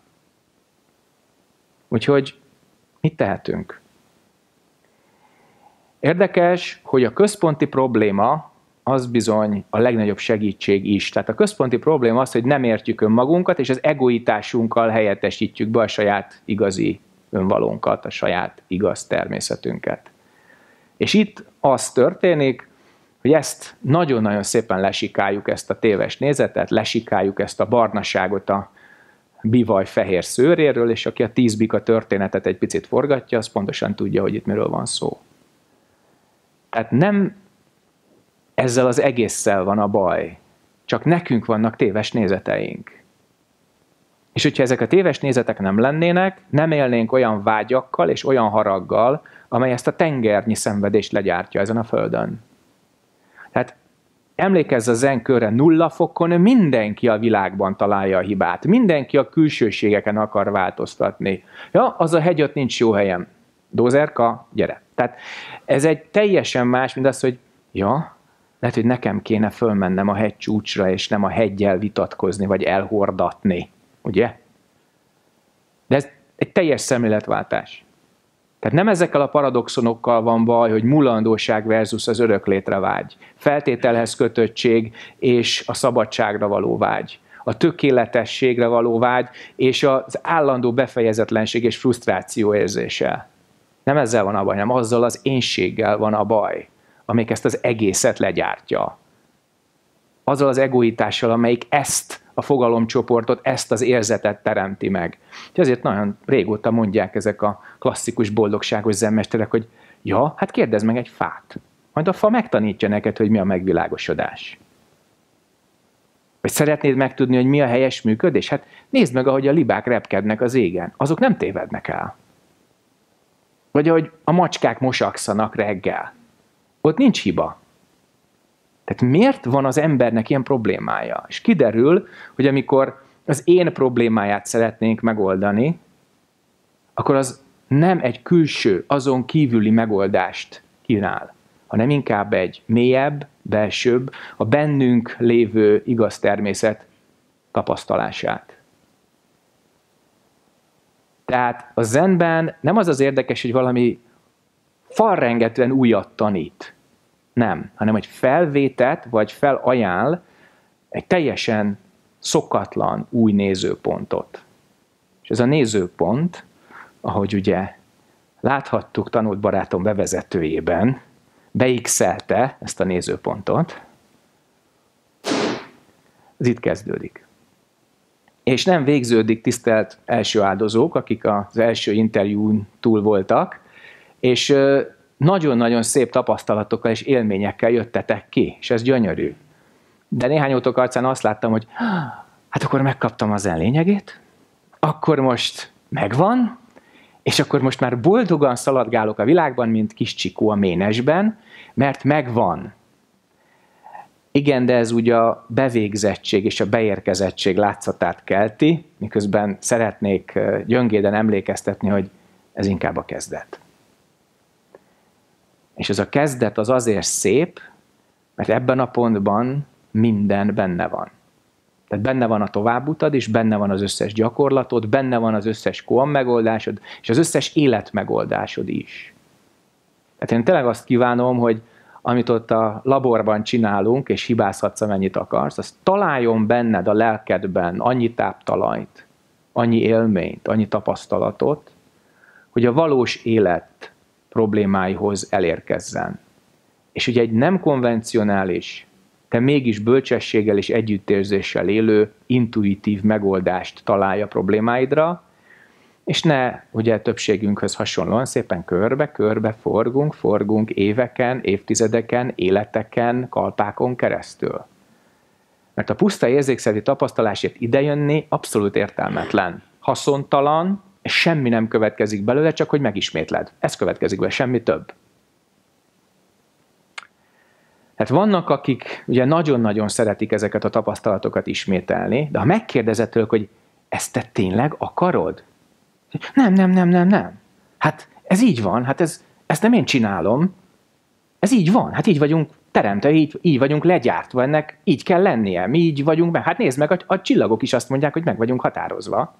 Úgyhogy mit tehetünk? Érdekes, hogy a központi probléma az bizony a legnagyobb segítség is. Tehát a központi probléma az, hogy nem értjük önmagunkat, és az egoitásunkkal helyettesítjük be a saját igazi önvalónkat, a saját igaz természetünket. És itt az történik, hogy ezt nagyon-nagyon szépen lesikáljuk, ezt a téves nézetet, lesikáljuk ezt a barnaságot a bivaj fehér szőréről, és aki a 10 bika történetet egy picit forgatja, az pontosan tudja, hogy itt miről van szó. Tehát nem ezzel az egésszel van a baj, csak nekünk vannak téves nézeteink. És hogyha ezek a téves nézetek nem lennének, nem élnénk olyan vágyakkal és olyan haraggal, amely ezt a tengernyi szenvedést legyártja ezen a földön. Tehát emlékezz a zen körre, 0 fokon mindenki a világban találja a hibát. Mindenki a külsőségeken akar változtatni. Ja, az a hegy ott nincs jó helyen. Dózerka, gyere. Tehát ez egy teljesen más, mint az, hogy ja, lehet, hogy nekem kéne fölmennem a hegy csúcsra, és nem a heggyel vitatkozni, vagy elhordatni. Ugye? De ez egy teljes szemléletváltás. Tehát nem ezekkel a paradoxonokkal van baj, hogy mulandóság versus az öröklétre vágy, feltételhez kötöttség és a szabadságra való vágy, a tökéletességre való vágy és az állandó befejezetlenség és frusztráció érzése. Nem ezzel van a baj, hanem azzal az énséggel van a baj, amelyik ezt az egészet legyártja. Azzal az egoitással, amelyik ezt a fogalomcsoportot, ezt az érzetet teremti meg. És ezért nagyon régóta mondják ezek a klasszikus boldogságos zenmesterek, hogy ja, hát kérdezd meg egy fát. Majd a fa megtanítja neked, hogy mi a megvilágosodás. Vagy szeretnéd megtudni, hogy mi a helyes működés? Hát nézd meg, ahogy a libák repkednek az égen. Azok nem tévednek el. Vagy ahogy a macskák mosakszanak reggel. Ott nincs hiba. Tehát miért van az embernek ilyen problémája? És kiderül, hogy amikor az én problémáját szeretnénk megoldani, akkor az nem egy külső, azon kívüli megoldást kínál, hanem inkább egy mélyebb, belsőbb, a bennünk lévő igaz természet tapasztalását. Tehát a zenben nem az az érdekes, hogy valami falrengetően újat tanít. Nem, hanem hogy felvétet, vagy felajánl egy teljesen szokatlan új nézőpontot. És ez a nézőpont, ahogy ugye láthattuk tanult barátom bevezetőjében, beixelte ezt a nézőpontot, ez itt kezdődik. És nem végződik, tisztelt első áldozók, akik az első interjún túl voltak, és nagyon-nagyon szép tapasztalatokkal és élményekkel jöttetek ki, és ez gyönyörű. De néhányotok arcán azt láttam, hogy hát akkor megkaptam az lényegét, akkor most megvan, és akkor most már boldogan szaladgálok a világban, mint kis csikó a ménesben, mert megvan. Igen, de ez ugye a bevégzettség és a beérkezettség látszatát kelti, miközben szeretnék gyöngéden emlékeztetni, hogy ez inkább a kezdet. És ez a kezdet az azért szép, mert ebben a pontban minden benne van. Tehát benne van a továbbutad, és benne van az összes gyakorlatod, benne van az összes koan megoldásod, és az összes életmegoldásod is. Tehát én tényleg azt kívánom, hogy amit ott a laborban csinálunk, és hibázhatsz, amennyit akarsz, az találjon benned a lelkedben annyi táptalajt, annyi élményt, annyi tapasztalatot, hogy a valós élet problémáihoz elérkezzen. És ugye egy nem konvencionális, te mégis bölcsességgel és együttérzéssel élő, intuitív megoldást találj a problémáidra, és ne, ugye többségünkhöz hasonlóan szépen körbe-körbe forgunk éveken, évtizedeken, életeken, kalpákon keresztül. Mert a puszta érzékszervi tapasztalásért idejönni abszolút értelmetlen, haszontalan, és semmi nem következik belőle, csak hogy megismétled. Ez következik be, semmi több. Hát vannak, akik ugye nagyon-nagyon szeretik ezeket a tapasztalatokat ismételni, de ha megkérdezed tőlük, hogy ezt te tényleg akarod? Nem. Hát ez így van, hát ezt nem én csinálom. Ez így van, hát így vagyunk teremtve, így vagyunk legyártva, ennek így kell lennie, mi így vagyunk meg. Hát nézd meg, a csillagok is azt mondják, hogy meg vagyunk határozva.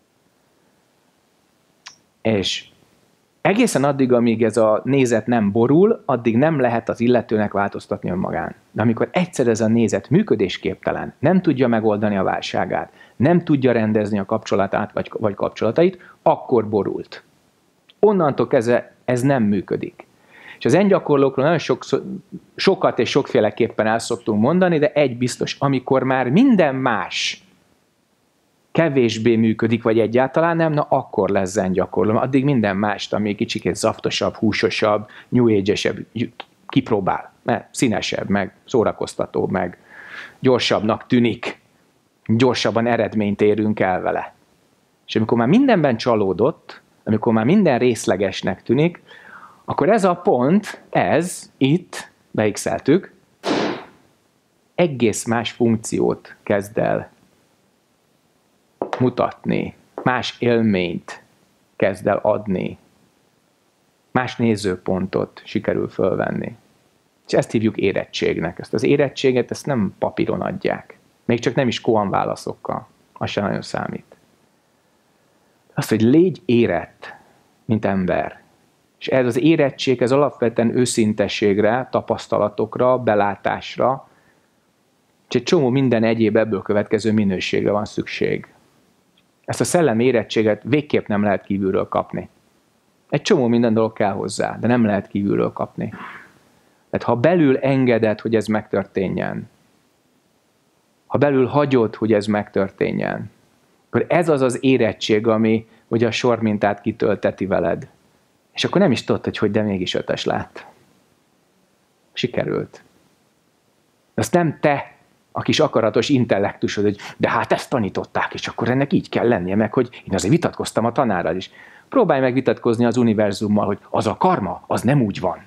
És egészen addig, amíg ez a nézet nem borul, addig nem lehet az illetőnek változtatni önmagán. De amikor egyszer ez a nézet működésképtelen, nem tudja megoldani a válságát, nem tudja rendezni a kapcsolatát vagy kapcsolatait, akkor borult. Onnantól kezdve ez nem működik. És az engyakorlókról nagyon sokat és sokféleképpen el szoktunk mondani, de egy biztos, amikor már minden más kevésbé működik, vagy egyáltalán nem, na akkor lesz zengyakorló. Addig minden mást, ami kicsikét zaftosabb, húsosabb, new age-esebb kipróbál, mert színesebb, meg szórakoztatóbb, meg gyorsabbnak tűnik, gyorsabban eredményt érünk el vele. És amikor már mindenben csalódott, amikor már minden részlegesnek tűnik, akkor ez a pont, ez itt, beixeltük, egész más funkciót kezd el mutatni, más élményt kezd el adni, más nézőpontot sikerül fölvenni. És ezt hívjuk érettségnek. Ezt az érettséget ezt nem papíron adják. Még csak nem is koan válaszokkal. Az sem nagyon számít. Azt, hogy légy érett, mint ember. És ez az érettség, ez alapvetően őszintességre, tapasztalatokra, belátásra, és egy csomó minden egyéb ebből következő minőségre van szükség. Ezt a szellemi érettséget végképp nem lehet kívülről kapni. Egy csomó minden dolog kell hozzá, de nem lehet kívülről kapni. Tehát ha belül engeded, hogy ez megtörténjen, ha belül hagyod, hogy ez megtörténjen, akkor ez az az érettség, ami ugye a sormintát kitölteti veled. És akkor nem is tudod, hogy de mégis 5-es lett. Sikerült. Azt nem te, a kis akaratos intellektusod, hogy de hát ezt tanították, és akkor ennek így kell lennie, meg hogy én azért vitatkoztam a tanárral is. Próbálj meg vitatkozni az univerzummal, hogy az a karma, az nem úgy van.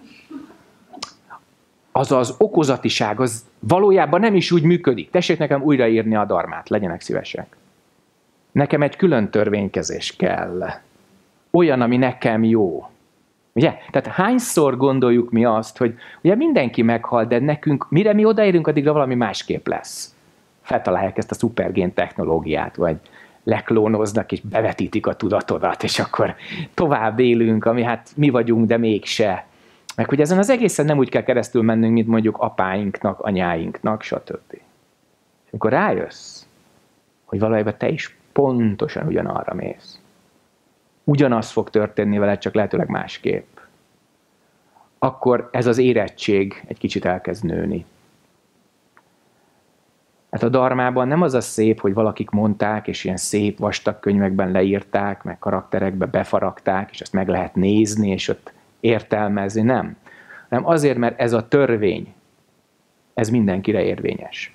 Az az okozatiság, az valójában nem is úgy működik. Tessék nekem újraírni a darmát, legyenek szívesek. Nekem egy külön törvénykezés kell. Olyan, ami nekem jó. Ugye? Tehát hányszor gondoljuk mi azt, hogy ugye mindenki meghal, de nekünk, mire mi odaérünk, addigra valami másképp lesz. Feltalálják ezt a szupergén technológiát, vagy leklónoznak, és bevetítik a tudatodat, és akkor tovább élünk, ami hát mi vagyunk, de mégse. Meg hogy ezen az egészen nem úgy kell keresztül mennünk, mint mondjuk apáinknak, anyáinknak, stb. És amikor rájössz, hogy valójában te is pontosan ugyanarra mész. Ugyanaz fog történni veled, csak lehetőleg másképp. Akkor ez az érettség egy kicsit elkezd nőni. Hát a darmában nem az a szép, hogy valakik mondták, és ilyen szép vastag könyvekben leírták, meg karakterekbe befaragták, és ezt meg lehet nézni, és ott értelmezni, nem. Nem azért, mert ez a törvény, ez mindenkire érvényes.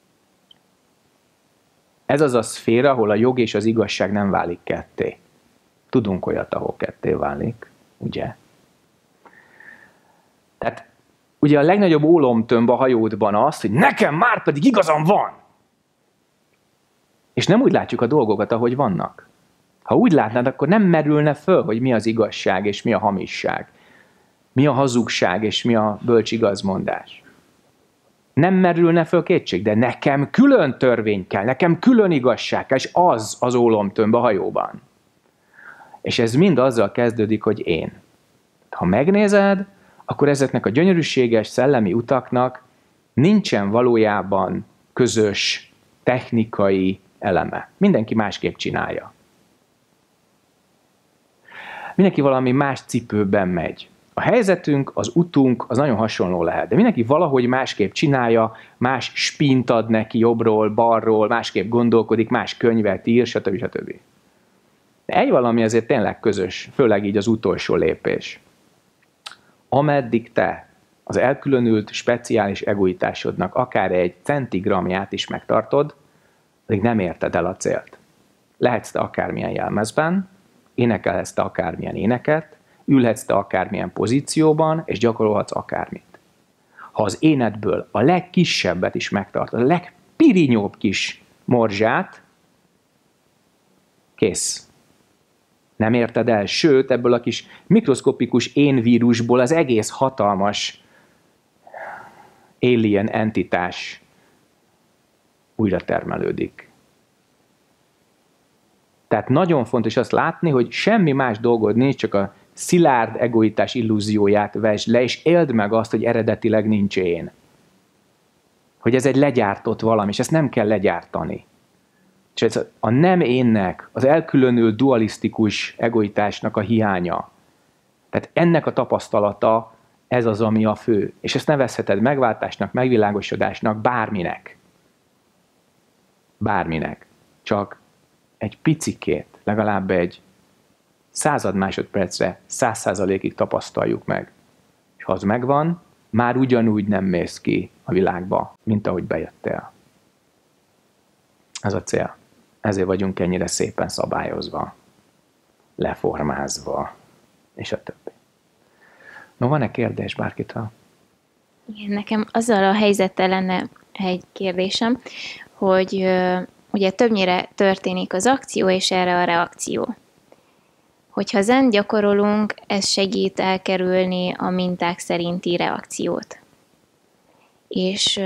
Ez az a szféra, ahol a jog és az igazság nem válik ketté. Tudunk olyat, ahol ketté válik, ugye? Tehát ugye a legnagyobb ólomtömb a hajódban az, hogy nekem már pedig igazam van. És nem úgy látjuk a dolgokat, ahogy vannak. Ha úgy látnád, akkor nem merülne föl, hogy mi az igazság és mi a hamisság. Mi a hazugság és mi a bölcs igazmondás. Nem merülne föl kétség, de nekem külön törvény kell, nekem külön igazság kell, és az az ólomtömb a hajóban. És ez mind azzal kezdődik, hogy én. Ha megnézed, akkor ezeknek a gyönyörűséges szellemi utaknak nincsen valójában közös technikai eleme. Mindenki másképp csinálja. Mindenki valami más cipőben megy. A helyzetünk, az utunk az nagyon hasonló lehet, de mindenki valahogy másképp csinálja, más spint ad neki jobbról, balról, másképp gondolkodik, más könyvet ír, stb. Stb. De egy valami azért tényleg közös, főleg így az utolsó lépés. Ameddig te az elkülönült, speciális egoitásodnak akár egy centigramját is megtartod, addig nem érted el a célt. Lehetsz te akármilyen jelmezben, énekelhetsz te akármilyen éneket, ülhetsz te akármilyen pozícióban, és gyakorolhatsz akármit. Ha az énedből a legkisebbet is megtartod, a legpirinyóbb kis morzsát, kész. Nem érted el, sőt, ebből a kis mikroszkopikus énvírusból az egész hatalmas alien entitás újra termelődik. Tehát nagyon fontos azt látni, hogy semmi más dolgod nincs, csak a szilárd egoitás illúzióját vesd le, és éld meg azt, hogy eredetileg nincs én. Hogy ez egy legyártott valami, és ezt nem kell legyártani. És ez a nem énnek, az elkülönült dualisztikus egoitásnak a hiánya. Tehát ennek a tapasztalata, ez az, ami a fő. És ezt nevezheted megváltásnak, megvilágosodásnak, bárminek. Bárminek. Csak egy picikét, legalább egy 100 másodpercre 100%-ig tapasztaljuk meg. És ha az megvan, már ugyanúgy nem mész ki a világba, mint ahogy bejöttél. Ez a cél. Ezért vagyunk ennyire szépen szabályozva, leformázva, és a többi. No, van-e kérdés bárkitől? Igen, nekem azzal a helyzettel lenne egy kérdésem, hogy ugye többnyire történik az akció, és erre a reakció. Hogyha zen gyakorolunk, ez segít elkerülni a minták szerinti reakciót. És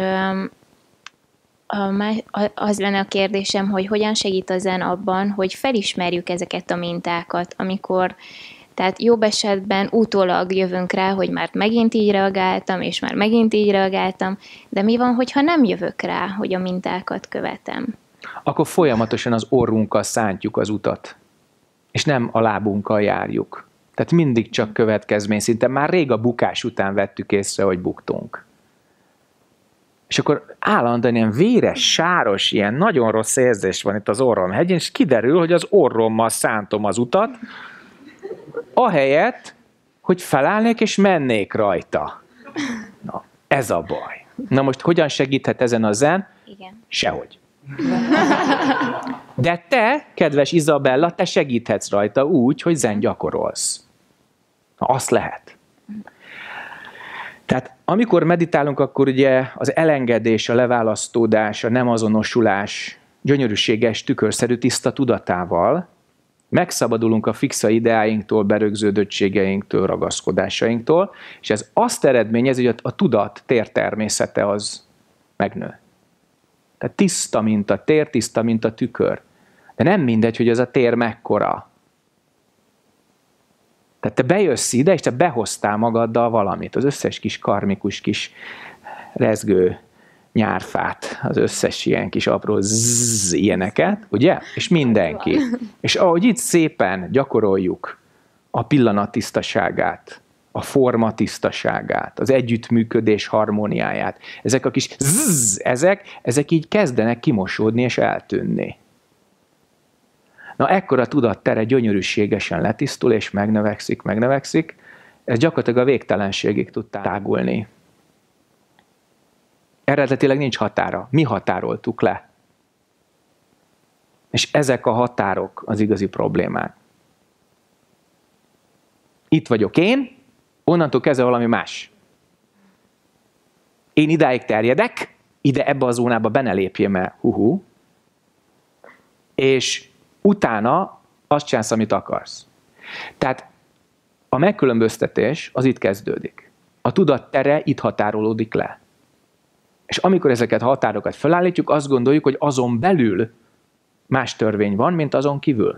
az lenne a kérdésem, hogy hogyan segít a zen abban, hogy felismerjük ezeket a mintákat, amikor, tehát jobb esetben utólag jövünk rá, hogy már megint így reagáltam, és már megint így reagáltam, de mi van, hogyha nem jövök rá, hogy a mintákat követem? Akkor folyamatosan az orrunkkal szántjuk az utat, és nem a lábunkkal járjuk. Tehát mindig csak következmény szinten. Már rég a bukás után vettük észre, hogy buktunk. És akkor állandóan ilyen véres, sáros, ilyen nagyon rossz érzés van itt az orrom hegyén, és kiderül, hogy az orrommal szántom az utat, ahelyett, hogy felállnék és mennék rajta. Na, ez a baj. Na most hogyan segíthet ezen a zen? Igen. Sehogy. De te, kedves Izabella, te segíthetsz rajta úgy, hogy zen gyakorolsz. Na, azt lehet. Tehát amikor meditálunk, akkor ugye az elengedés, a leválasztódás, a nem azonosulás gyönyörűséges, tükörszerű tiszta tudatával megszabadulunk a fixa ideáinktól, berögződöttségeinktől, ragaszkodásainktól, és ez azt eredményezi, hogy a tudat tértermészete az megnő. Tehát tiszta, mint a tér, tiszta, mint a tükör. De nem mindegy, hogy ez a tér mekkora. Tehát te bejössz ide, és te behoztál magaddal valamit. Az összes kis karmikus, kis rezgő nyárfát, az összes ilyen kis apró ilyeneket, ugye? És mindenki. És ahogy itt szépen gyakoroljuk a pillanat tisztaságát, a forma tisztaságát, az együttműködés harmóniáját, ezek a kis ezek így kezdenek kimosódni és eltűnni. Na, ekkor a tudattere gyönyörűségesen letisztul, és megnövekszik, ez gyakorlatilag a végtelenségig tud tágulni. Eredetileg nincs határa. Mi határoltuk le. És ezek a határok az igazi problémák. Itt vagyok én, onnantól kezdve valami más. Én idáig terjedek, ide ebbe a zónába be ne lépjél, mert és utána azt csinálsz, amit akarsz. Tehát a megkülönböztetés az itt kezdődik. A tudat tere itt határolódik le. És amikor ezeket a határokat felállítjuk, azt gondoljuk, hogy azon belül más törvény van, mint azon kívül.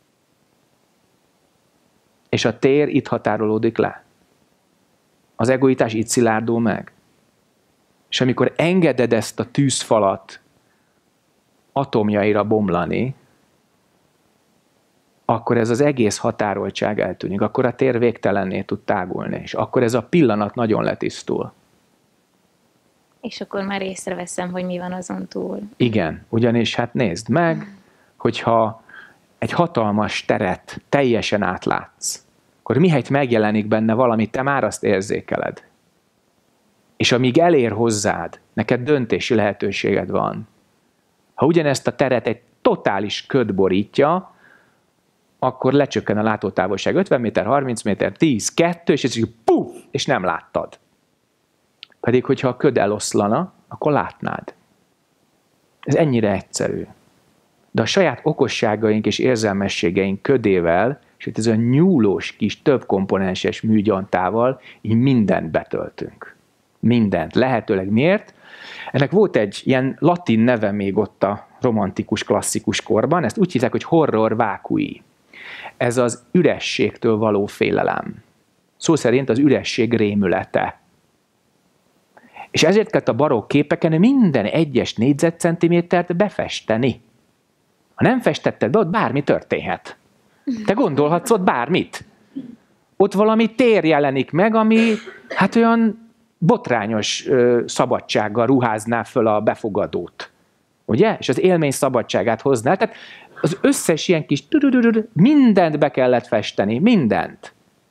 És a tér itt határolódik le. Az egoitás itt szilárdul meg. És amikor engeded ezt a tűzfalat atomjaira bomlani, akkor ez az egész határoltság eltűnik, akkor a tér végtelenné tud tágulni, és akkor ez a pillanat nagyon letisztul. És akkor már észreveszem, hogy mi van azon túl. Igen, ugyanis hát nézd meg, hogyha egy hatalmas teret teljesen átlátsz, akkor mihelyt megjelenik benne valami, te már azt érzékeled. És amíg elér hozzád, neked döntési lehetőséged van. Ha ugyanezt a teret egy totális köd borítja, akkor lecsökken a látótávolság 50 méter, 30 méter, 10, 2, és ez így puff, és nem láttad. Pedig, hogyha a köd eloszlana, akkor látnád. Ez ennyire egyszerű. De a saját okosságaink és érzelmességeink ködével, és ez a nyúlós kis több komponenses műgyantával így mindent betöltünk. Mindent. Lehetőleg miért? Ennek volt egy ilyen latin neve még ott a romantikus, klasszikus korban, ezt úgy hívták, hogy horror vacui. Ez az ürességtől való félelem. Szó szerint az üresség rémülete. És ezért kellett a barokk képeken minden egyes négyzetcentimétert befesteni. Ha nem festetted be, ott bármi történhet. Te gondolhatsz ott bármit. Ott valami tér jelenik meg, ami hát olyan botrányos szabadsággal ruházná föl a befogadót. Ugye? És az élmény szabadságát hozná. Tehát az összes ilyen kis mindent be kellett festeni. Mindent.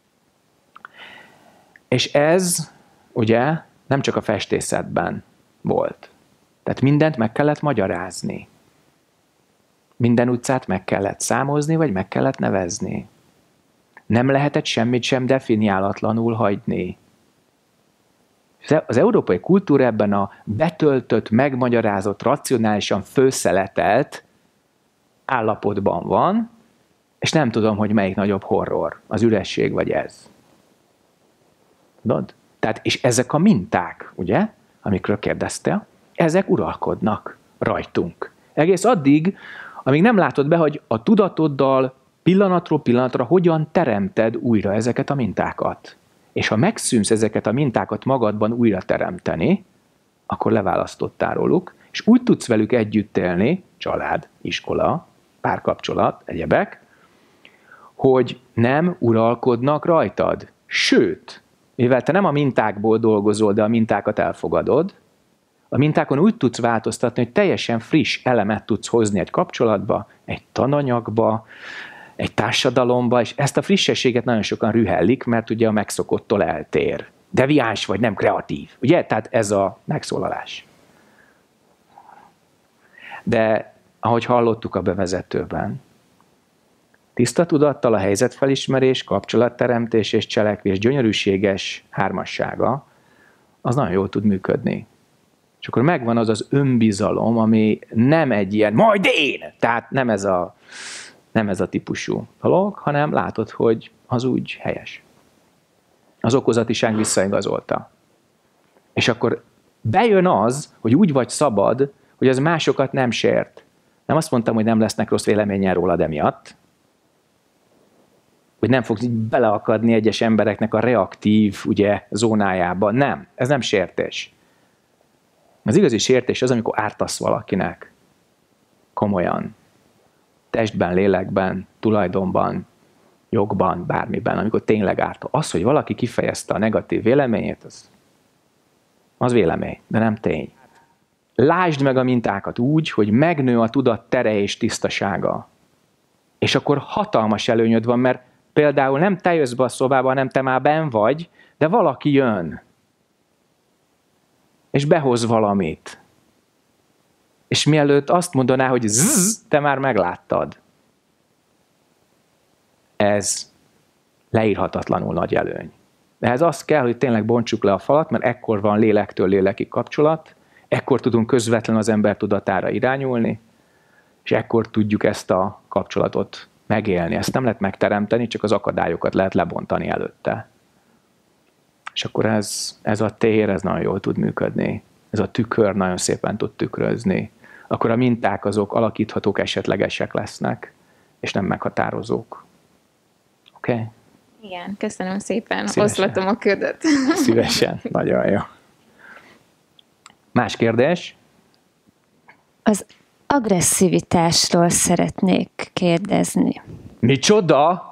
És ez, ugye, nem csak a festészetben volt. Tehát mindent meg kellett magyarázni. Minden utcát meg kellett számozni, vagy meg kellett nevezni. Nem lehetett semmit sem definiálatlanul hagyni. Az európai kultúra ebben a betöltött, megmagyarázott, racionálisan főszeletelt állapotban van, és nem tudom, hogy melyik nagyobb horror, az üresség vagy ez. Tudod? Tehát, és ezek a minták, ugye, amikről kérdeztél, ezek uralkodnak rajtunk. Egész addig, amíg nem látod be, hogy a tudatoddal pillanatról pillanatra hogyan teremted újra ezeket a mintákat. És ha megszűnsz ezeket a mintákat magadban újra teremteni, akkor leválasztottál róluk, és úgy tudsz velük együtt élni, család, iskola, párkapcsolat, egyebek, hogy nem uralkodnak rajtad. Sőt, mivel te nem a mintákból dolgozol, de a mintákat elfogadod, a mintákon úgy tudsz változtatni, hogy teljesen friss elemet tudsz hozni egy kapcsolatba, egy tananyagba, egy társadalomba, és ezt a frissességet nagyon sokan rühellik, mert ugye a megszokottól eltér. Deviáns vagy, nem kreatív. Ugye? Tehát ez a megszólalás. De ahogy hallottuk a bevezetőben, tiszta tudattal a helyzetfelismerés, kapcsolatteremtés és cselekvés gyönyörűséges hármassága, az nagyon jól tud működni. És akkor megvan az az önbizalom, ami nem egy ilyen, majd én! Tehát nem ez a típusú dolog, hanem látod, hogy az úgy helyes. Az okozatiság visszaigazolta. És akkor bejön az, hogy úgy vagy szabad, hogy az másokat nem sért. Nem azt mondtam, hogy nem lesznek rossz véleményen rólad emiatt, hogy nem fogsz így beleakadni egyes embereknek a reaktív ugye, zónájába. Nem, ez nem sértés. Az igazi sértés az, amikor ártasz valakinek. Komolyan. Testben, lélekben, tulajdonban, jogban, bármiben, amikor tényleg árt. Az, hogy valaki kifejezte a negatív véleményét, az vélemény, de nem tény. Lásd meg a mintákat úgy, hogy megnő a tudat tere és tisztasága. És akkor hatalmas előnyöd van, mert például nem te jössz be a szobába, hanem te már benn vagy, de valaki jön. És behoz valamit. És mielőtt azt mondaná, hogy zzz, te már megláttad. Ez leírhatatlanul nagy előny. De ez az kell, hogy tényleg bontsuk le a falat, mert ekkor van lélektől lélekig kapcsolat, ekkor tudunk közvetlenül az ember tudatára irányulni, és ekkor tudjuk ezt a kapcsolatot megélni. Ezt nem lehet megteremteni, csak az akadályokat lehet lebontani előtte. És akkor ez a tér, ez nagyon jól tud működni. Ez a tükör nagyon szépen tud tükrözni. Akkor a minták azok alakíthatók, esetlegesek lesznek, és nem meghatározók. Oké? Okay? Igen, köszönöm szépen. Szívesen. Oszlatom a ködöt. Szívesen, nagyon jó. Más kérdés? Az agresszivitásról szeretnék kérdezni. Micsoda?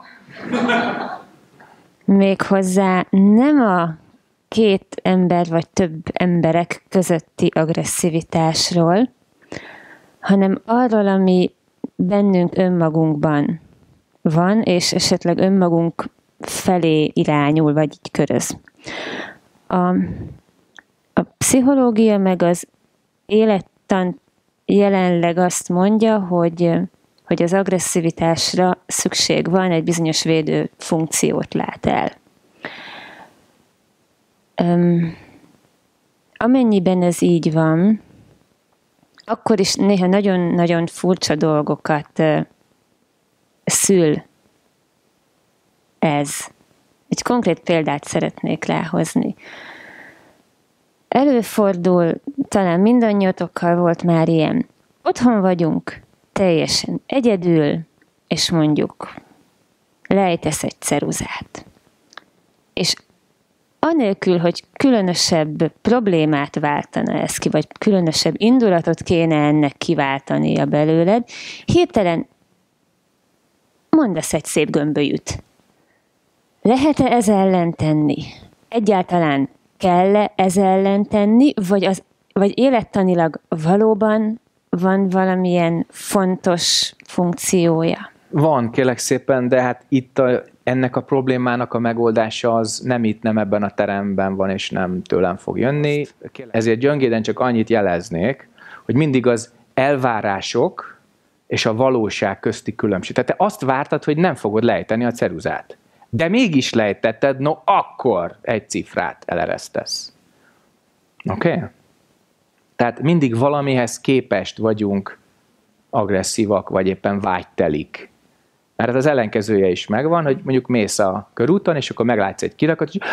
Méghozzá nem a két ember vagy több emberek közötti agresszivitásról, hanem arról, ami bennünk önmagunkban van, és esetleg önmagunk felé irányul, vagy így köröz. A pszichológia meg az élettan jelenleg azt mondja, hogy az agresszivitásra szükség van, egy bizonyos védő funkciót lát el. Amennyiben ez így van, akkor is néha nagyon-nagyon furcsa dolgokat szül ez. Egy konkrét példát szeretnék ráhozni. Előfordul, talán mindannyiatokkal volt már ilyen. Otthon vagyunk, teljesen egyedül, és mondjuk lejtesz egy ceruzát. És anélkül, hogy különösebb problémát váltana ez ki, vagy különösebb indulatot kéne ennek kiváltania belőled, hirtelen mondasz egy szép gömbölyűt. Lehet-e ez ellen tenni? Egyáltalán kell-e ez ellen tenni, vagy élettanilag valóban van valamilyen fontos funkciója? Van, kérlek szépen, de hát itt ennek a problémának a megoldása az nem itt, nem ebben a teremben van, és nem tőlem fog jönni. Ezért gyöngéden csak annyit jeleznék, hogy mindig az elvárások és a valóság közti különbség. Tehát te azt vártad, hogy nem fogod lejteni a ceruzát. De mégis lejtetted, no akkor egy cifrát eleresztesz. Oké? Okay? Tehát mindig valamihez képest vagyunk agresszívak, vagy éppen vágytelik. Mert az ellenkezője is megvan, hogy mondjuk mész a körúton, és akkor meglátsz egy kirakot, és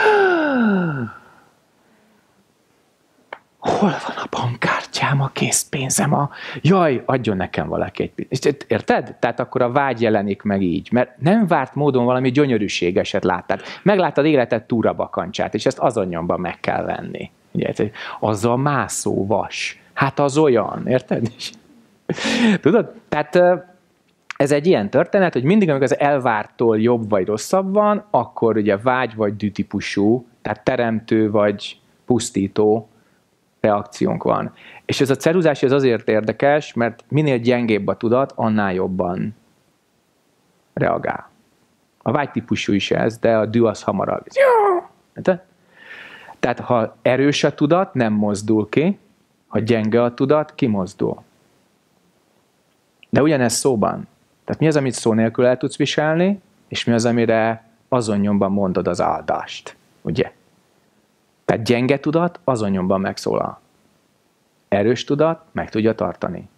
hol van a bankkártyám, a készpénzem, jaj, adjon nekem valaki egy pénzt. Érted? Tehát akkor a vágy jelenik meg így, mert nem várt módon valami gyönyörűségeset láttál. Megláttad életed túrabakancsát, és ezt azonnyomban meg kell venni. Ugye, az a mászó vas. Hát az olyan, érted? Tudod? Tehát ez egy ilyen történet, hogy mindig, amikor az elvártól jobb vagy rosszabb van, akkor ugye vágy vagy dűtípusú, tehát teremtő vagy pusztító reakciónk van. És ez a ceruzás ez azért érdekes, mert minél gyengébb a tudat, annál jobban reagál. A vágytípusú is ez, de a dű az hamarabb. Tehát ha erős a tudat, nem mozdul ki, ha gyenge a tudat, kimozdul. De ugyanez szóban. Tehát mi az, amit szó nélkül el tudsz viselni, és mi az, amire azonnyomban mondod az áldást. Ugye? Tehát gyenge tudat azonnyomban megszólal. Erős tudat meg tudja tartani.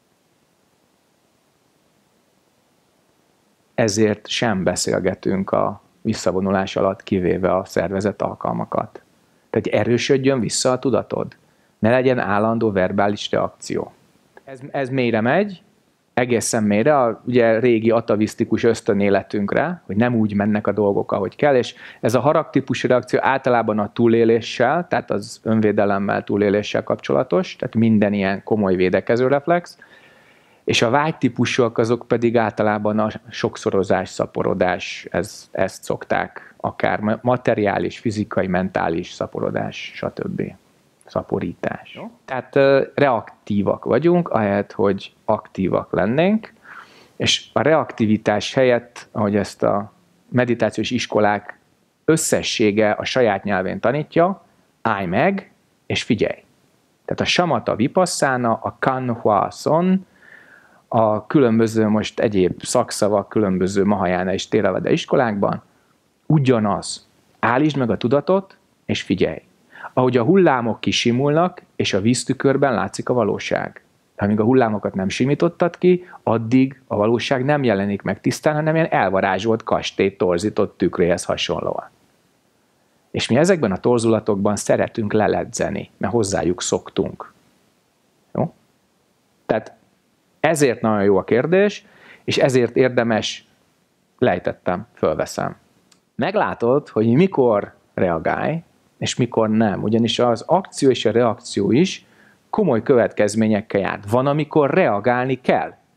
Ezért sem beszélgetünk a visszavonulás alatt, kivéve a szervezett alkalmakat. Tehát erősödjön vissza a tudatod. Ne legyen állandó verbális reakció. Ez mélyre megy, egészen mélyre, a ugye régi atavisztikus ösztönéletünkre, hogy nem úgy mennek a dolgok, ahogy kell, és ez a haragtípusú reakció általában a túléléssel, tehát az önvédelemmel, túléléssel kapcsolatos, tehát minden ilyen komoly védekező reflex, és a vágytípusúak azok pedig általában a sokszorozás, szaporodás, ezt szokták, akár materiális, fizikai, mentális szaporodás, stb. Szaporítás. Jó. Tehát reaktívak vagyunk, ahelyett, hogy aktívak lennénk, és a reaktivitás helyett, ahogy ezt a meditációs iskolák összessége a saját nyelvén tanítja, állj meg, és figyelj. Tehát a samatha vipasszana, a kanhua son, a különböző most egyéb szakszavak, különböző mahajána és theravada iskolákban ugyanaz. Állítsd meg a tudatot, és figyelj. Ahogy a hullámok kisimulnak, és a víztükörben látszik a valóság. De amíg a hullámokat nem simítottad ki, addig a valóság nem jelenik meg tisztán, hanem ilyen elvarázsolt kastély torzított tükréhez hasonlóan. És mi ezekben a torzulatokban szeretünk leledzeni, mert hozzájuk szoktunk. Jó? Tehát ezért nagyon jó a kérdés, és ezért érdemes, lejtettem, fölveszem. Meglátod, hogy mikor reagálj, és mikor nem. Ugyanis az akció és a reakció is komoly következményekkel jár. Van, amikor reagálni kell.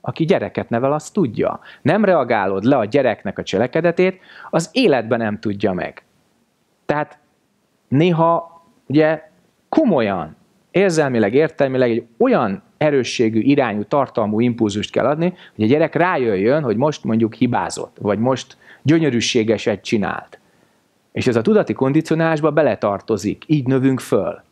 Aki gyereket nevel, az tudja. Nem reagálod le a gyereknek a cselekedetét, az életben nem tudja meg. Tehát néha ugye komolyan, érzelmileg, értelmileg egy olyan erősségű, irányú, tartalmú impulzust kell adni, hogy a gyerek rájöjjön, hogy most mondjuk hibázott, vagy most gyönyörűségeset csinált. És ez a tudati kondicionálásba beletartozik, így növünk föl.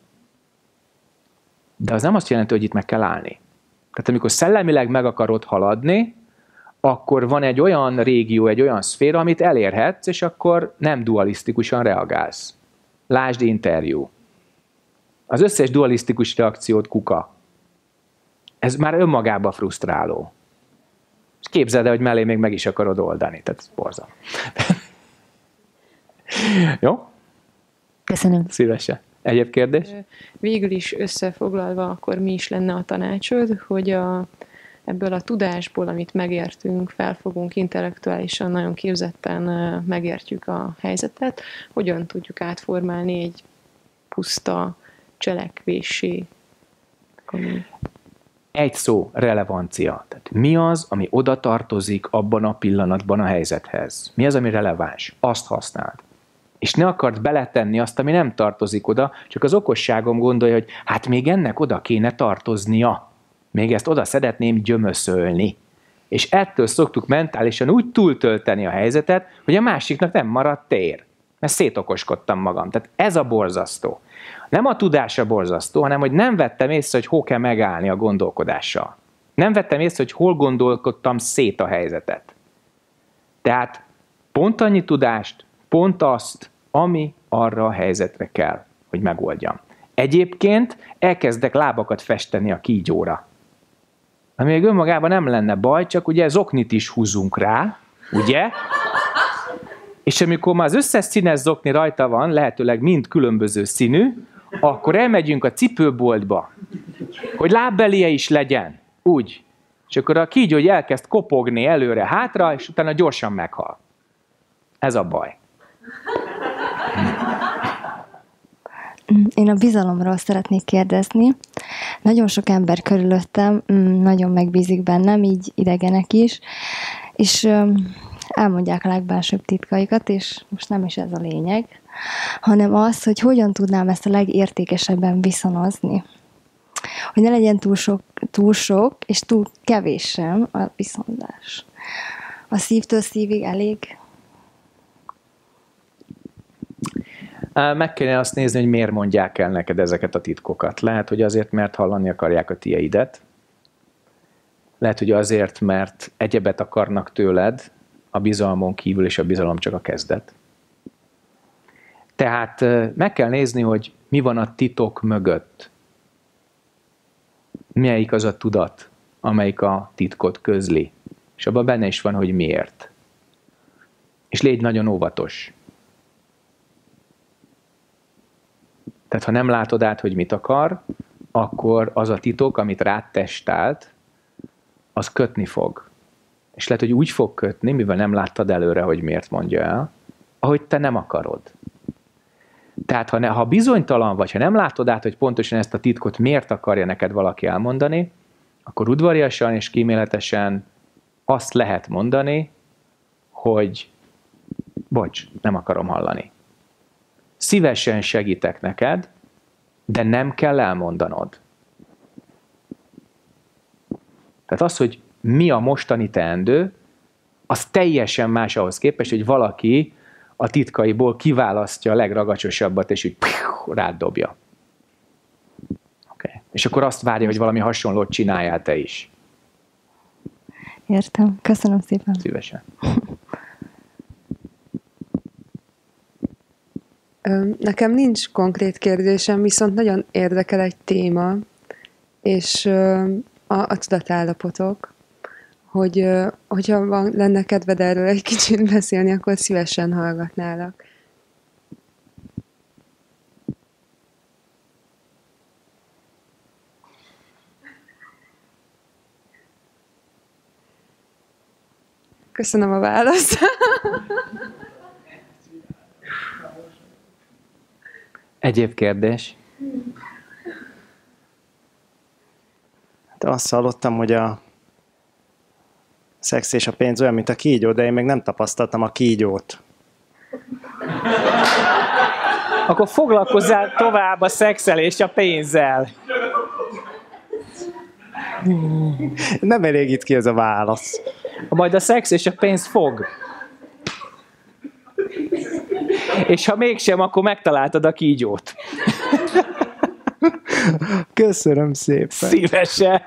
De az nem azt jelenti, hogy itt meg kell állni. Tehát amikor szellemileg meg akarod haladni, akkor van egy olyan régió, egy olyan szféra, amit elérhetsz, és akkor nem dualisztikusan reagálsz. Lásd interjú. Az összes dualisztikus reakciót kuka. Ez már önmagában frusztráló. És képzeld el, hogy mellé még meg is akarod oldani. Tehát ez borzalmas. Jó? Köszönöm. Szívesen. Egyéb kérdés? Végül is összefoglalva, akkor mi is lenne a tanácsod, hogy ebből a tudásból, amit megértünk, felfogunk, intellektuálisan, nagyon képzetten megértjük a helyzetet, hogyan tudjuk átformálni egy puszta cselekvésé? Egy szó, relevancia. Tehát mi az, ami oda tartozik abban a pillanatban a helyzethez? Mi az, ami releváns? Azt használd. És ne akard beletenni azt, ami nem tartozik oda, csak az okosságom gondolja, hogy hát még ennek oda kéne tartoznia. Még ezt oda szeretném gyömöszölni. És ettől szoktuk mentálisan úgy túltölteni a helyzetet, hogy a másiknak nem maradt tér. Mert szétokoskodtam magam. Tehát ez a borzasztó. Nem a tudása borzasztó, hanem hogy nem vettem észre, hogy hol kell megállni a gondolkodással. Nem vettem észre, hogy hol gondolkodtam szét a helyzetet. Tehát pont annyi tudást, pont azt, ami arra a helyzetre kell, hogy megoldjam. Egyébként elkezdek lábakat festeni a kígyóra. Ami még önmagában nem lenne baj, csak ugye zoknit is húzunk rá, ugye? És amikor már az összes színes zokni rajta van, lehetőleg mind különböző színű, akkor elmegyünk a cipőboltba, hogy lábbelie is legyen, úgy. És akkor a kígyó elkezd kopogni előre-hátra, és utána gyorsan meghal. Ez a baj. Én a bizalomról szeretnék kérdezni. Nagyon sok ember körülöttem nagyon megbízik bennem, így idegenek is, és elmondják a legbelsőbb titkaikat, és most nem is ez a lényeg, hanem az, hogy hogyan tudnám ezt a legértékesebben viszonozni. Hogy ne legyen túl sok és túl kevés sem a viszonzás. A szívtől szívig elég? Meg kéne azt nézni, hogy miért mondják el neked ezeket a titkokat. Lehet, hogy azért, mert hallani akarják a tieidet. Lehet, hogy azért, mert egyebet akarnak tőled, a bizalmon kívül, és a bizalom csak a kezdet. Tehát meg kell nézni, hogy mi van a titok mögött. Melyik az a tudat, amelyik a titkot közli. És abban benne is van, hogy miért. És légy nagyon óvatos. Tehát ha nem látod át, hogy mit akar, akkor az a titok, amit rád testált, az kötni fog. És lehet, hogy úgy fog kötni, mivel nem láttad előre, hogy miért mondja el, ahogy te nem akarod. Tehát ha bizonytalan vagy, ha nem látod át, hogy pontosan ezt a titkot miért akarja neked valaki elmondani, akkor udvariasan és kíméletesen azt lehet mondani, hogy bocs, nem akarom hallani. Szívesen segítek neked, de nem kell elmondanod. Tehát az, hogy mi a mostani teendő, az teljesen más ahhoz képest, hogy valaki a titkaiból kiválasztja a legragacsosabbat, és így rád dobja. Okay. És akkor azt várja, hogy valami hasonlót csináljál te is. Értem. Köszönöm szépen. Szívesen. Nekem nincs konkrét kérdésem, viszont nagyon érdekel egy téma, és a tudatállapotok, hogyha lenne kedved erről egy kicsit beszélni, akkor szívesen hallgatnálak. Köszönöm a választ. Egyéb kérdés? Hát azt hallottam, hogy Szex és a pénz olyan, mint a kígyó, de én még nem tapasztaltam a kígyót. Akkor foglalkozzál tovább a szexsel és a pénzzel. Nem elégít ki ez a válasz. Majd a szex és a pénz fog. És ha mégsem, akkor megtaláltad a kígyót. Köszönöm szépen. Szívesen.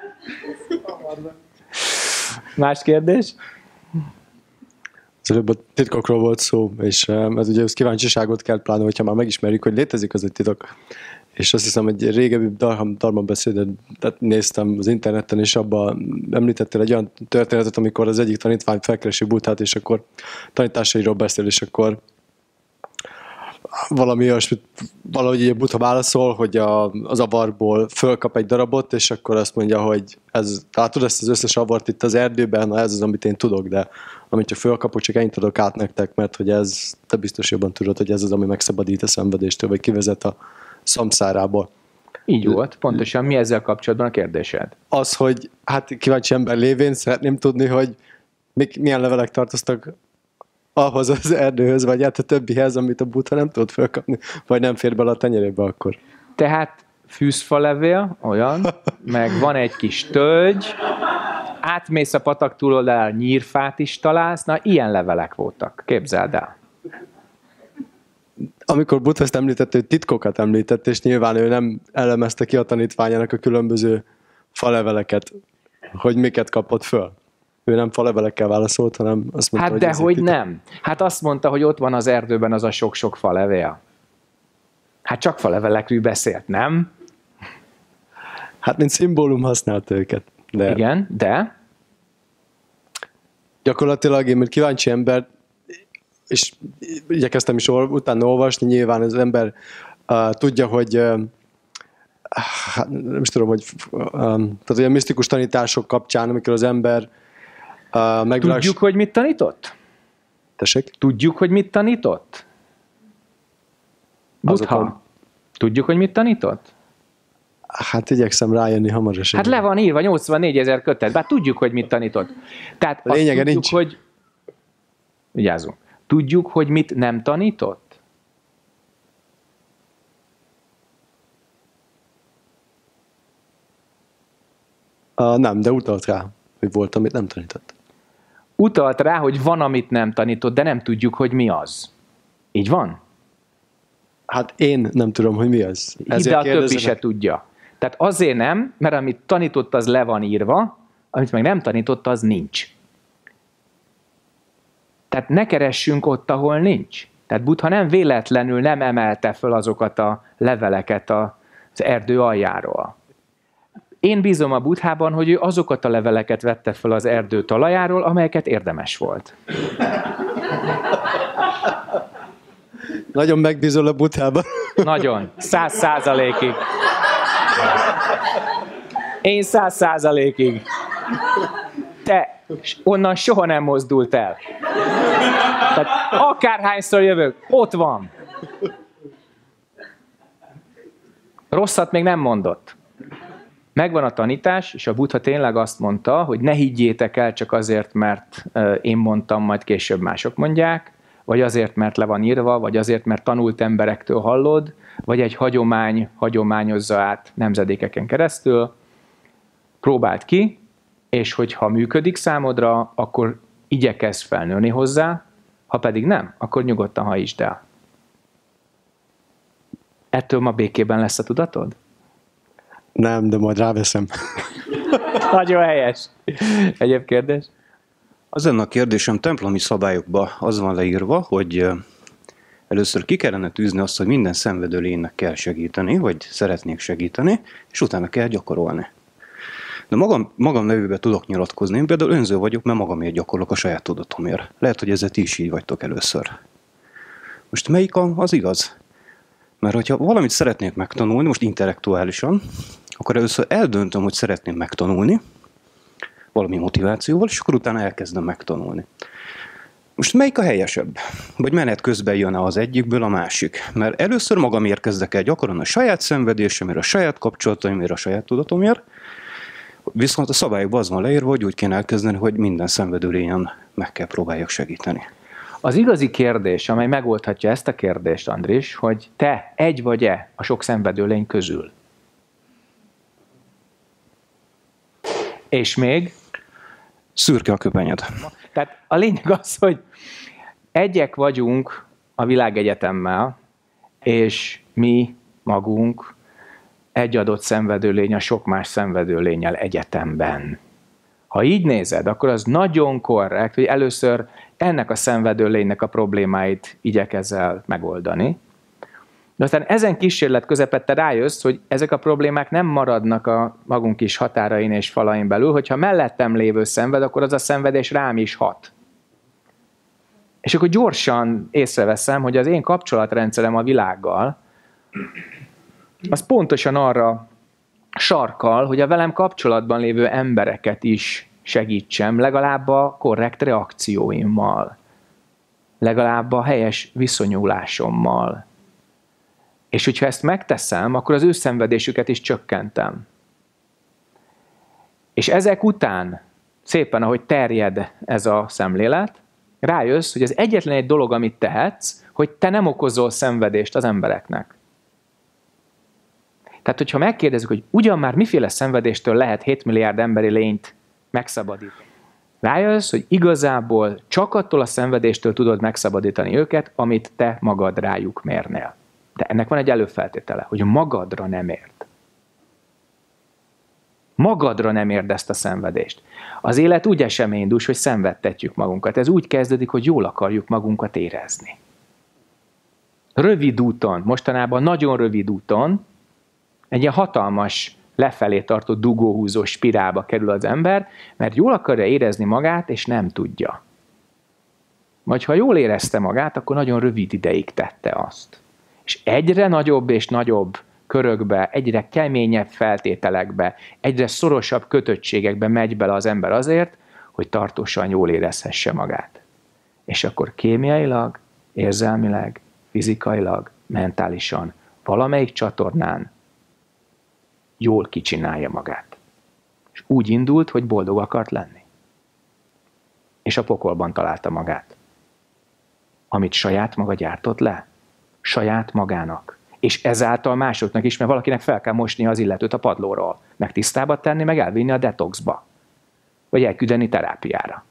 Más kérdés? Az előbb a titkokról volt szó, és ez ugye az kíváncsiságot kell pláne, hogyha már megismerjük, hogy létezik az egy titok. És azt hiszem, egy régebbi Darman beszédet néztem az interneten, és abban említettél egy olyan történetet, amikor az egyik tanítvány felkeresi Buddhát, és akkor tanításairól beszél, és akkor valami olyasmit, valahogy a Buddha válaszol, hogy az avarból fölkap egy darabot, és akkor azt mondja, hogy látod ezt az összes avart itt az erdőben, na ez az, amit én tudok, de amit csak fölkapok, csak ennyit adok át nektek, mert hogy ez, te biztos jobban tudod, hogy ez az, ami megszabadít a szenvedéstől, vagy kivezet a szamszárából. Így volt, pontosan. Mi ezzel kapcsolatban a kérdésed? Az, hogy hát kíváncsi ember lévén szeretném tudni, hogy milyen levelek tartoztak ahhoz az erdőhöz, vagy hát a többihez, amit a Buddha nem tudott felkapni, vagy nem fér bele a tenyerébe akkor. Tehát fűzfalevél, olyan, meg van egy kis tölgy, átmész a patak túloldalán, nyírfát is találsz, na ilyen levelek voltak, képzeld el. Amikor Buddha ezt említette, hogy titkokat említett, és nyilván ő nem elemezte ki a tanítványának a különböző faleveleket, hogy miket kapott föl. Ő nem falevelekkel válaszolt, hanem azt mondta, hát dehogy nem. Hát azt mondta, hogy ott van az erdőben az a sok-sok falevél. Hát csak falevelekről beszélt, nem? Hát mint szimbólum használta őket. De igen, de? Gyakorlatilag én, mint kíváncsi ember, és igyekeztem is utána olvasni, nyilván az ember tudja, hogy hát nem is tudom, hogy tehát olyan misztikus tanítások kapcsán, amikor az ember Tudjuk, hogy mit tanított? Tessék? Tudjuk, hogy mit tanított? Buddha. Tudjuk, hogy mit tanított? Hát igyekszem rájönni hamarosan. Hát le van írva 84 000 kötet, bár tudjuk, hogy mit tanított. Tehát azt tudjuk, nincs. Hogy... Vigyázzunk. Tudjuk, hogy mit nem tanított? Nem, de utalt rá, hogy volt, amit nem tanított. Utalt rá, hogy van, amit nem tanított, de nem tudjuk, hogy mi az. Így van? Hát én nem tudom, hogy mi az. Ide a többi se tudja. Tehát azért nem, mert amit tanított, az le van írva, amit meg nem tanított, az nincs. Tehát ne keressünk ott, ahol nincs. Tehát Buddha nem véletlenül nem emelte föl azokat a leveleket az erdő aljáról. Én bízom a Buddhában, hogy ő azokat a leveleket vette föl az erdő talajáról, amelyeket érdemes volt. Nagyon megbízol a Buddhában. Nagyon. 100%-ig. Én 100%-ig. Te onnan soha nem mozdult el. Tehát akárhányszor jövök, ott van. Rosszat még nem mondott. Megvan a tanítás, és a Buddha tényleg azt mondta, hogy ne higgyétek el csak azért, mert én mondtam, majd később mások mondják, vagy azért, mert le van írva, vagy azért, mert tanult emberektől hallod, vagy egy hagyomány hagyományozza át nemzedékeken keresztül. Próbáld ki, és hogyha működik számodra, akkor igyekezz felnőni hozzá, ha pedig nem, akkor nyugodtan hajtsd el. Ettől ma békében lesz a tudatod? Nem, de majd ráveszem. Nagyon helyes. Egyéb kérdés? Az lenne a kérdésem, templomi szabályokban az van leírva, hogy először ki kellene tűzni azt, hogy minden szenvedő lénynek kell segíteni, vagy szeretnék segíteni, és utána kell gyakorolni. De magam nevében tudok nyilatkozni, én például önző vagyok, mert magamért gyakorlok a saját tudatomért. Lehet, hogy ezzel ti is így vagytok először. Most melyik az igaz? Mert hogyha valamit szeretnék megtanulni, most intellektuálisan, akkor először eldöntöm, hogy szeretném megtanulni, valami motivációval, és akkor utána elkezdem megtanulni. Most melyik a helyesebb? Vagy menet közben jön az egyikből a másik? Mert először magamért kezdek el gyakorolni a saját szenvedésemért, a saját kapcsolataimért, a saját tudatomért, Viszont a szabályokban az van leírva, hogy úgy kéne elkezdeni, hogy minden szenvedő lényen meg kell próbáljak segíteni. Az igazi kérdés, amely megoldhatja ezt a kérdést, Andris, hogy te egy vagy-e a sok szenvedő lény közül? És még? Szürke a köpenyed. Tehát a lényeg az, hogy egyek vagyunk a világegyetemmel, és mi magunk egy adott szenvedőlény a sok más szenvedőlénnyel egyetemben. Ha így nézed, akkor az nagyon korrekt, hogy először ennek a szenvedőlénynek a problémáit igyekezzel megoldani. De aztán ezen kísérlet közepette rájössz, hogy ezek a problémák nem maradnak a magunk kis határain és falain belül, hogyha mellettem lévő szenved, akkor az a szenvedés rám is hat. És akkor gyorsan észreveszem, hogy az én kapcsolatrendszerem a világgal, az pontosan arra sarkal, hogy a velem kapcsolatban lévő embereket is segítsem, legalább a korrekt reakcióimmal, legalább a helyes viszonyulásommal. És hogyha ezt megteszem, akkor az ő szenvedésüket is csökkentem. És ezek után, szépen ahogy terjed ez a szemlélet, rájössz, hogy az egyetlen egy dolog, amit tehetsz, hogy te nem okozol szenvedést az embereknek. Tehát, hogyha megkérdezzük, hogy ugyan már miféle szenvedéstől lehet 7 milliárd emberi lényt megszabadítani, rájössz, hogy igazából csak attól a szenvedéstől tudod megszabadítani őket, amit te magad rájuk mérnél. De ennek van egy előfeltétele, hogy magadra nem érd. Magadra nem érd ezt a szenvedést. Az élet úgy eseménydús, hogy szenvedtetjük magunkat. Ez úgy kezdődik, hogy jól akarjuk magunkat érezni. Rövid úton, mostanában nagyon rövid úton, egy ilyen hatalmas, lefelé tartó dugóhúzó spirálba kerül az ember, mert jól akarja érezni magát, és nem tudja. Vagy ha jól érezte magát, akkor nagyon rövid ideig tette azt. És egyre nagyobb és nagyobb körökbe, egyre keményebb feltételekbe, egyre szorosabb kötöttségekbe megy bele az ember azért, hogy tartósan jól érezhesse magát. És akkor kémiailag, érzelmileg, fizikailag, mentálisan, valamelyik csatornán jól kicsinálja magát. És úgy indult, hogy boldog akart lenni. És a pokolban találta magát. Amit saját maga gyártott le, saját magának. És ezáltal másoknak is, mert valakinek fel kell mosni az illetőt a padlóról, meg tisztába tenni, meg elvinni a detoxba. Vagy elküldeni terápiára.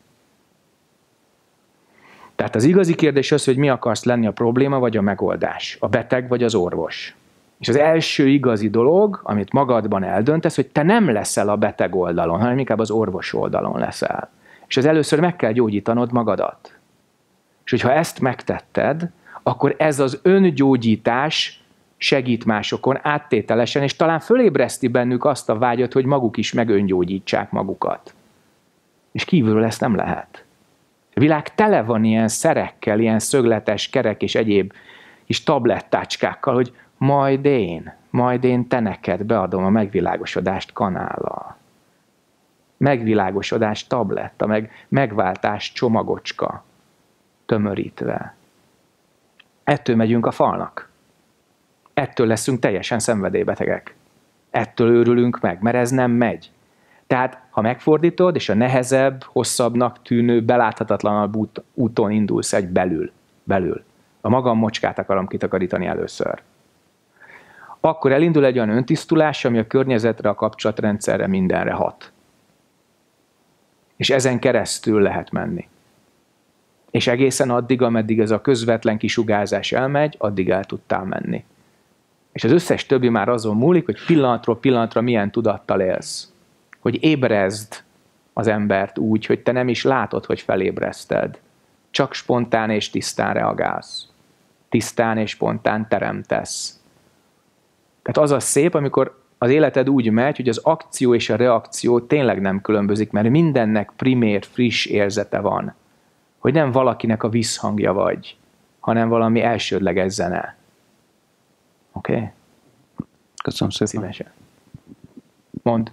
Tehát az igazi kérdés az, hogy mi akarsz lenni, a probléma vagy a megoldás, a beteg vagy az orvos. És az első igazi dolog, amit magadban eldöntesz, hogy te nem leszel a beteg oldalon, hanem inkább az orvos oldalon leszel. És az először meg kell gyógyítanod magadat. És hogyha ezt megtetted, akkor ez az öngyógyítás segít másokon áttételesen, és talán fölébreszti bennük azt a vágyat, hogy maguk is megöngyógyítsák magukat. És kívülről ezt nem lehet. A világ tele van ilyen szerekkel, ilyen szögletes kerek és egyéb kis tablettácskákkal, hogy majd én te neked beadom a megvilágosodást kanállal. Megvilágosodás tabletta, meg megváltás csomagocska, tömörítve. Ettől megyünk a falnak. Ettől leszünk teljesen szenvedélybetegek. Ettől őrülünk meg, mert ez nem megy. Tehát, ha megfordítod, és a nehezebb, hosszabbnak tűnő, beláthatatlanabb úton indulsz egy belül. A magam mocskát akarom kitakarítani először. Akkor elindul egy olyan öntisztulás, ami a környezetre, a kapcsolatrendszerre, mindenre hat. És ezen keresztül lehet menni. És egészen addig, ameddig ez a közvetlen kisugárzás elmegy, addig el tudtál menni. És az összes többi már azon múlik, hogy pillanatról pillanatra milyen tudattal élsz. Hogy ébrezd az embert úgy, hogy te nem is látod, hogy felébreszted. Csak spontán és tisztán reagálsz. Tisztán és spontán teremtesz. Tehát az a szép, amikor az életed úgy megy, hogy az akció és a reakció tényleg nem különbözik, mert mindennek primér, friss érzete van. Hogy nem valakinek a visszhangja vagy, hanem valami elsődleges zene. Oké? Okay? Köszönöm szépen. Szívesen. Mondd.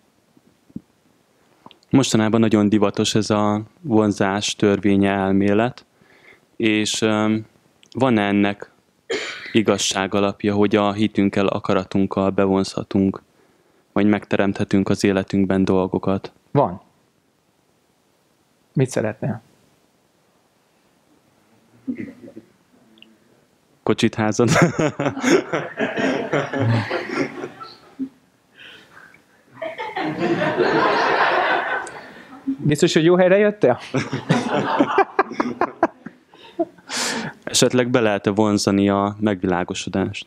Mostanában nagyon divatos ez a vonzás törvénye elmélet, és van ennek igazság alapja, hogy a hitünkkel, akaratunkkal bevonzhatunk hogy megteremthetünk az életünkben dolgokat. Van. Mit szeretnél? Kocsit, házad. Biztos, hogy jó helyre jöttél? Esetleg be lehet-e vonzani a megvilágosodást?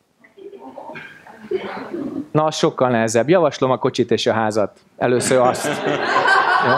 Na, az sokkal nehezebb. Javaslom a kocsit és a házat. Először azt. Jó?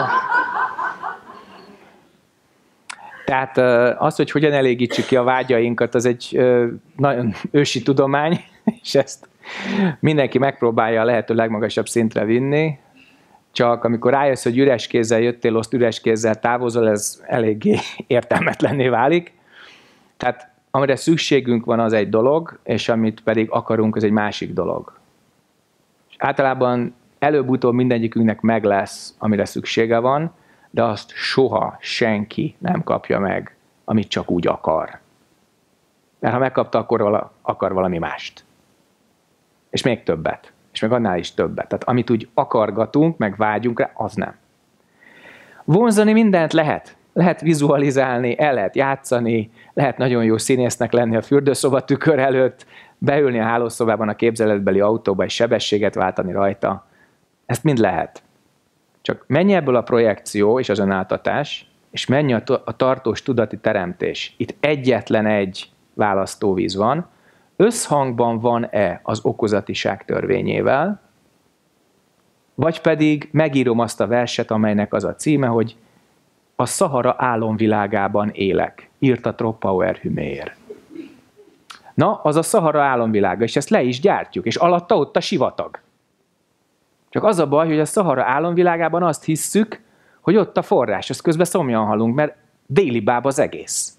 Tehát az, hogy hogyan elégítsük ki a vágyainkat, az egy nagyon ősi tudomány, és ezt mindenki megpróbálja a lehető legmagasabb szintre vinni, csak amikor rájössz, hogy üres kézzel jöttél, azt üres kézzel távozol, ez eléggé értelmetlenné válik. Tehát amire szükségünk van, az egy dolog, és amit pedig akarunk, az egy másik dolog. És általában előbb-utóbb mindegyikünknek meg lesz, amire szüksége van, de azt soha senki nem kapja meg, amit csak úgy akar. Mert ha megkapta, akkor akar valami mást. És még többet. És meg annál is többet. Tehát amit úgy akargatunk, meg vágyunk rá, az nem. Vonzani mindent lehet. Lehet vizualizálni, el lehet játszani, lehet nagyon jó színésznek lenni a fürdőszoba tükör előtt, beülni a hálószobában a képzeletbeli autóba és sebességet váltani rajta. Ezt mind lehet. Csak mennyi ebből a projekció és az önáltatás, és mennyi a tartós tudati teremtés. Itt egyetlen egy választóvíz van. Összhangban van-e az okozatiság törvényével, vagy pedig megírom azt a verset, amelynek az a címe, hogy a Szahara álomvilágában élek, írta Tropauer Hümér. Na, az a Szahara álomvilága, és ezt le is gyártjuk, és alatta ott a sivatag. Csak az a baj, hogy a Szahara álomvilágában azt hisszük, hogy ott a forrás, azt közben szomjan halunk, mert déli báb az egész.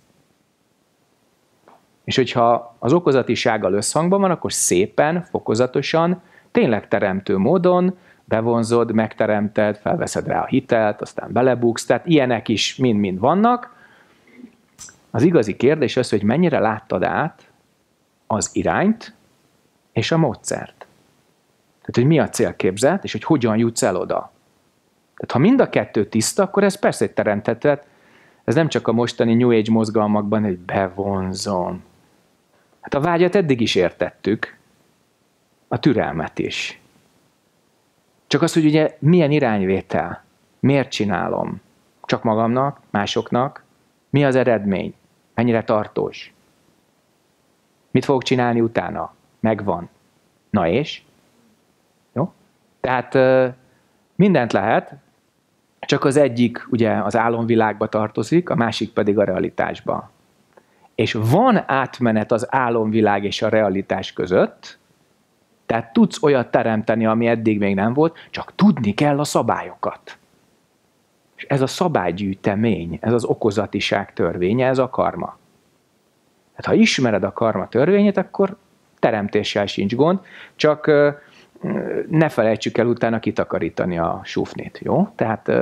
És hogyha az okozatisággal összhangban van, akkor szépen, fokozatosan, tényleg teremtő módon bevonzod, megteremted, felveszed rá a hitelt, aztán belebuksz, tehát ilyenek is mind-mind vannak. Az igazi kérdés az, hogy mennyire láttad át az irányt és a módszert. Tehát, hogy mi a célképzet, és hogy hogyan jutsz el oda. Tehát, ha mind a kettő tiszta, akkor ez persze egy teremthető. Ez nem csak a mostani New Age mozgalmakban, hogy bevonzom. Hát a vágyat eddig is értettük, a türelmet is. Csak az, hogy ugye milyen irányvétel, miért csinálom, csak magamnak, másoknak, mi az eredmény, mennyire tartós, mit fogok csinálni utána, megvan. Na és? Jó? Tehát mindent lehet, csak az egyik ugye az álomvilágba tartozik, a másik pedig a realitásba. És van átmenet az álomvilág és a realitás között, tehát tudsz olyat teremteni, ami eddig még nem volt, csak tudni kell a szabályokat. És ez a szabálygyűjtemény, ez az okozatiság törvénye, ez a karma. Hát ha ismered a karma törvényét, akkor teremtéssel sincs gond, csak ne felejtsük el utána kitakarítani a sufnit, jó? Tehát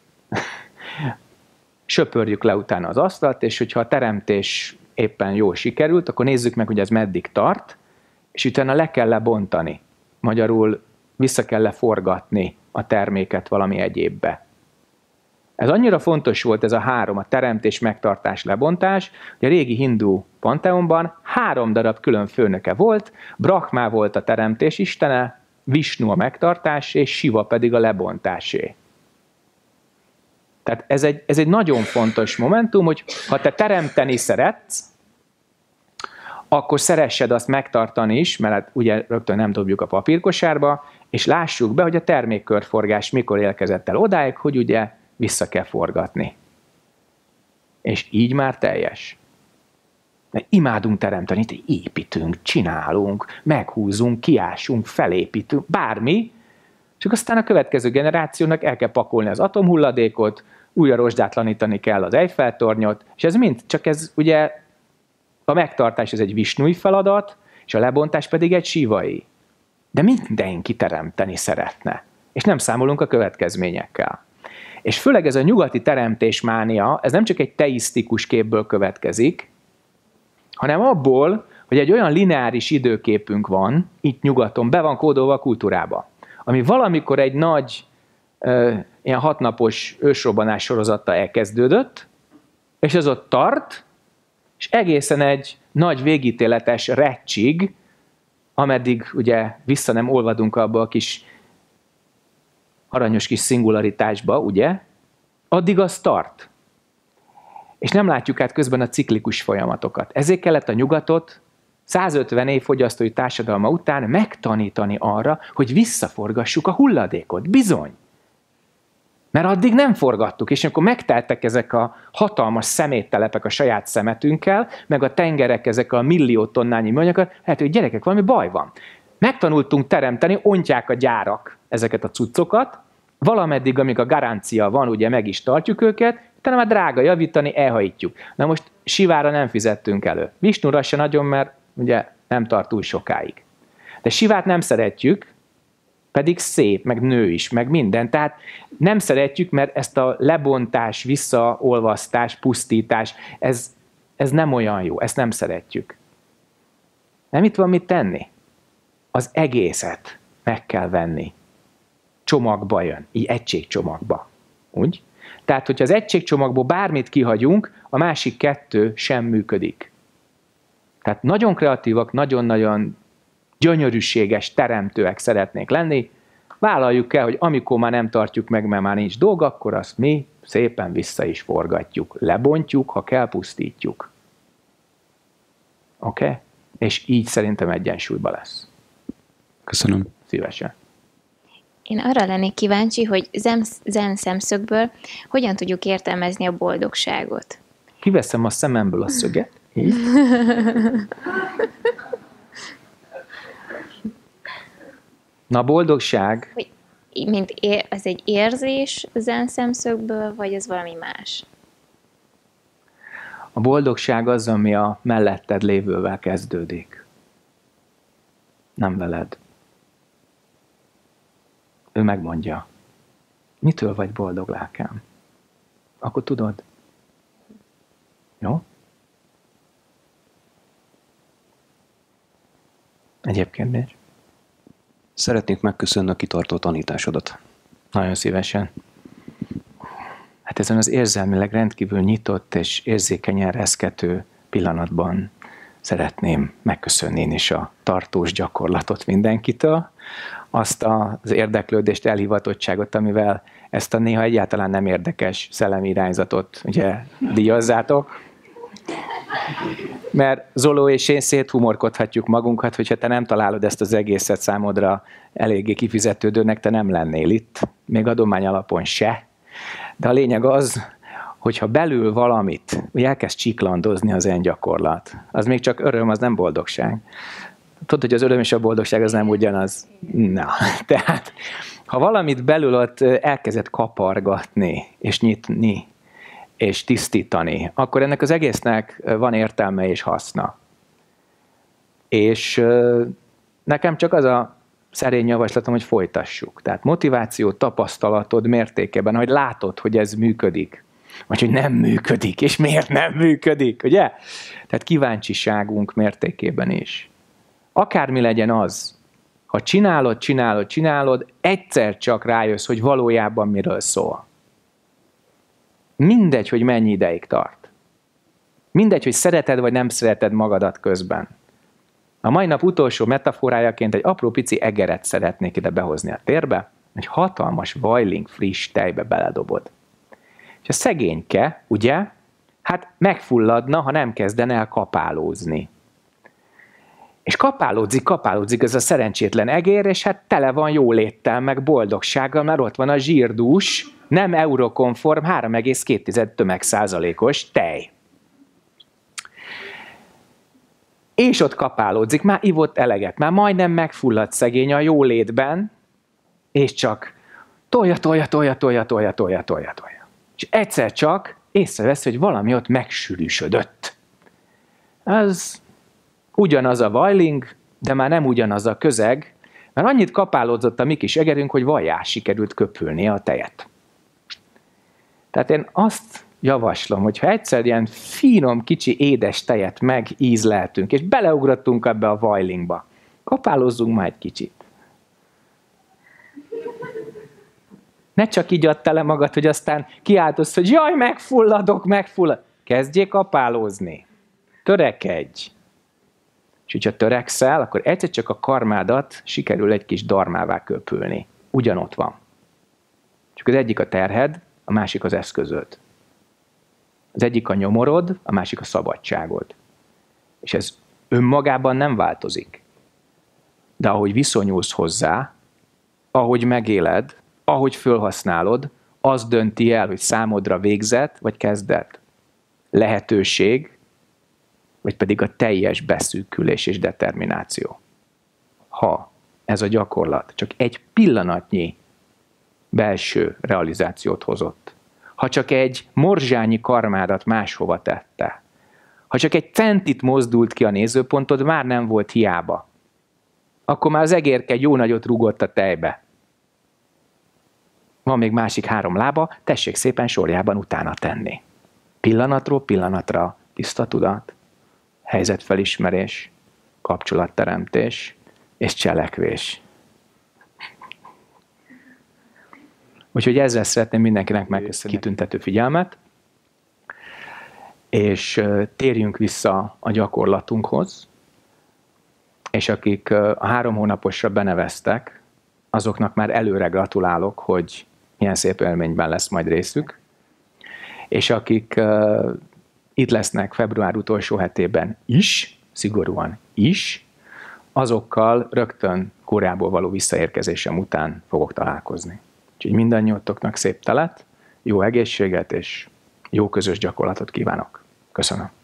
söpörjük le utána az asztalt, és hogyha a teremtés éppen jól sikerült, akkor nézzük meg, hogy ez meddig tart, és utána le kell lebontani. Magyarul vissza kell leforgatni a terméket valami egyébbe. Ez annyira fontos volt ez a három, a teremtés, megtartás, lebontás, hogy a régi hindu panteonban 3 darab külön főnöke volt, Brahma volt a teremtés istene, Visnu a megtartás, és Siva pedig a lebontásé. Tehát ez egy nagyon fontos momentum, hogy ha te teremteni szeretsz, akkor szeressed azt megtartani is, mert ugye rögtön nem dobjuk a papírkosárba, és lássuk be, hogy a termékkörforgás mikor érkezett el odáig, hogy ugye vissza kell forgatni. És így már teljes. De imádunk teremteni, építünk, csinálunk, meghúzunk, kiásunk, felépítünk, bármi, csak aztán a következő generációnak el kell pakolni az atomhulladékot, újra rozsdátlanítani kell az Eiffel-tornyot, és ez mind, csak ez ugye a megtartás ez egy visnui feladat, és a lebontás pedig egy sivai. De mindenki teremteni szeretne, és nem számolunk a következményekkel. És főleg ez a nyugati teremtésmánia, ez nem csak egy teisztikus képből következik, hanem abból, hogy egy olyan lineáris időképünk van, itt nyugaton, be van kódolva a kultúrába. ami valamikor egy nagy, ilyen 6 napos ősrobbanás sorozattal elkezdődött, és ez ott tart, és egészen egy nagy végítéletes recsig, ameddig ugye vissza nem olvadunk abba a kis aranyos kis szingularitásba, ugye, addig az tart. És nem látjuk át közben a ciklikus folyamatokat. Ezért kellett a nyugatot 150 év fogyasztói társadalma után megtanítani arra, hogy visszaforgassuk a hulladékot. Bizony! Mert addig nem forgattuk, és amikor megteltek ezek a hatalmas szeméttelepek a saját szemetünkkel, meg a tengerek ezek a millió tonnányi műanyagokat, hát, hogy gyerekek, valami baj van. Megtanultunk teremteni, ontják a gyárak ezeket a cuccokat, valameddig, amíg a garancia van, ugye meg is tartjuk őket, utána már drága javítani, elhajítjuk. Na most sivára nem fizettünk elő. Visnúra se nagyon, mert ugye nem tart túl sokáig. De sivát nem szeretjük, pedig szép, meg nő is, meg minden. Tehát nem szeretjük, mert ezt a lebontás, visszaolvasztás, pusztítás, ez nem olyan jó, ezt nem szeretjük. Nem itt van mit tenni? Az egészet meg kell venni. Csomagba jön, így egységcsomagba. Úgy? Tehát, hogyha az egységcsomagból bármit kihagyunk, a másik 2 sem működik. Tehát nagyon kreatívak, nagyon-nagyon gyönyörűséges, teremtőek szeretnék lenni, vállaljuk el, hogy amikor már nem tartjuk meg, mert már nincs dolga, akkor azt mi szépen vissza is forgatjuk. Lebontjuk, ha kell, pusztítjuk. Oké? Okay? És így szerintem egyensúlyban lesz. Köszönöm. Szívesen. Én arra lennék kíváncsi, hogy zen szemszögből hogyan tudjuk értelmezni a boldogságot. Kiveszem a szememből a szöget. Így. Na, boldogság... Ez egy érzés zen szemszögből, vagy ez valami más? A boldogság az, ami a melletted lévővel kezdődik. Nem veled. Ő megmondja, mitől vagy boldog, lelkem? Akkor tudod. Jó? Egyéb kérdés? Szeretnék megköszönni a kitartó tanításodat. Nagyon szívesen. Hát ezen az érzelmileg rendkívül nyitott és érzékenyen reszkető pillanatban szeretném megköszönni én is a tartós gyakorlatot mindenkitől, azt az érdeklődést, elhivatottságot, amivel ezt a néha egyáltalán nem érdekes szellemi irányzatot ugye díjazzátok. Mert Zoló és én széthumorkodhatjuk magunkat, hogyha te nem találod ezt az egészet számodra eléggé kifizetődőnek, te nem lennél itt, még adomány alapon se. De a lényeg az, hogyha belül valamit, hogy elkezd csiklandozni az gyakorlat, az még csak öröm, az nem boldogság. Tudod, hogy az öröm és a boldogság az nem ugyanaz. Na, tehát ha valamit belül ott elkezdett kapargatni, és nyitni, és tisztítani, akkor ennek az egésznek van értelme és haszna. És nekem csak az a szerény javaslatom, hogy folytassuk. Tehát motiváció, tapasztalatod mértékében, hogy látod, hogy ez működik, vagy hogy nem működik, és miért nem működik, ugye? Tehát kíváncsiságunk mértékében is. Akármi legyen az, ha csinálod, egyszer csak rájössz, hogy valójában miről szól. Mindegy, hogy mennyi ideig tart. Mindegy, hogy szereted vagy nem szereted magadat közben. A mai nap utolsó metaforájaként egy apró pici egeret szeretnék ide behozni a térbe, egy hatalmas vajling friss tejbe beledobod. És a szegényke, ugye, hát megfulladna, ha nem kezdene el kapálózni. És kapálódzik ez a szerencsétlen egér, és hát tele van jóléttel, meg boldogsággal, mert ott van a zsírdús, nem eurokonform 3,2 tömegszázalékos tej. És ott kapálódzik, már ivott eleget, már majdnem megfulladt szegény a jólétben, és csak tolja. És egyszer csak észrevesz, hogy valami ott megsűrűsödött. Az ugyanaz a vajling, de már nem ugyanaz a közeg, mert annyit kapálódzott a mi kis egerünk, hogy vajjá sikerült köpülnie a tejet. Tehát én azt javaslom, hogyha egyszer ilyen finom, kicsi, édes tejet megízleltünk, és beleugrottunk ebbe a vajlingba, kapálózzunk már egy kicsit. Ne csak így add tele magad, hogy aztán kiáltasz, hogy jaj, megfulladok. Kezdjél kapálózni. Törekedj. És hogyha törekszel, akkor egyszer csak a karmádat sikerül egy kis darmává köpülni. Ugyanott van. Csak az egyik a terhed, a másik az eszközöd. Az egyik a nyomorod, a másik a szabadságod. És ez önmagában nem változik. De ahogy viszonyulsz hozzá, ahogy megéled, ahogy fölhasználod, az dönti el, hogy számodra végzet vagy kezdet. Lehetőség, vagy pedig a teljes beszűkülés és determináció. Ha ez a gyakorlat csak egy pillanatnyi belső realizációt hozott, ha csak egy morzsányi karmádat máshova tette, ha csak egy centit mozdult ki a nézőpontod, már nem volt hiába. Akkor már az egérke jó nagyot rúgott a tejbe. Van még másik 3 lába, tessék szépen sorjában utána tenni. Pillanatról pillanatra tiszta tudat, helyzetfelismerés, kapcsolatteremtés és cselekvés. Úgyhogy ezzel szeretném mindenkinek megköszönni kitüntető figyelmet, és térjünk vissza a gyakorlatunkhoz, és akik a 3 hónaposra beneveztek, azoknak már előre gratulálok, hogy milyen szép élményben lesz majd részük, és akik itt lesznek február utolsó hetében is, szigorúan is, azokkal rögtön Koreából való visszaérkezésem után fogok találkozni. Úgyhogy mindannyiótoknak szép telet, jó egészséget és jó közös gyakorlatot kívánok. Köszönöm.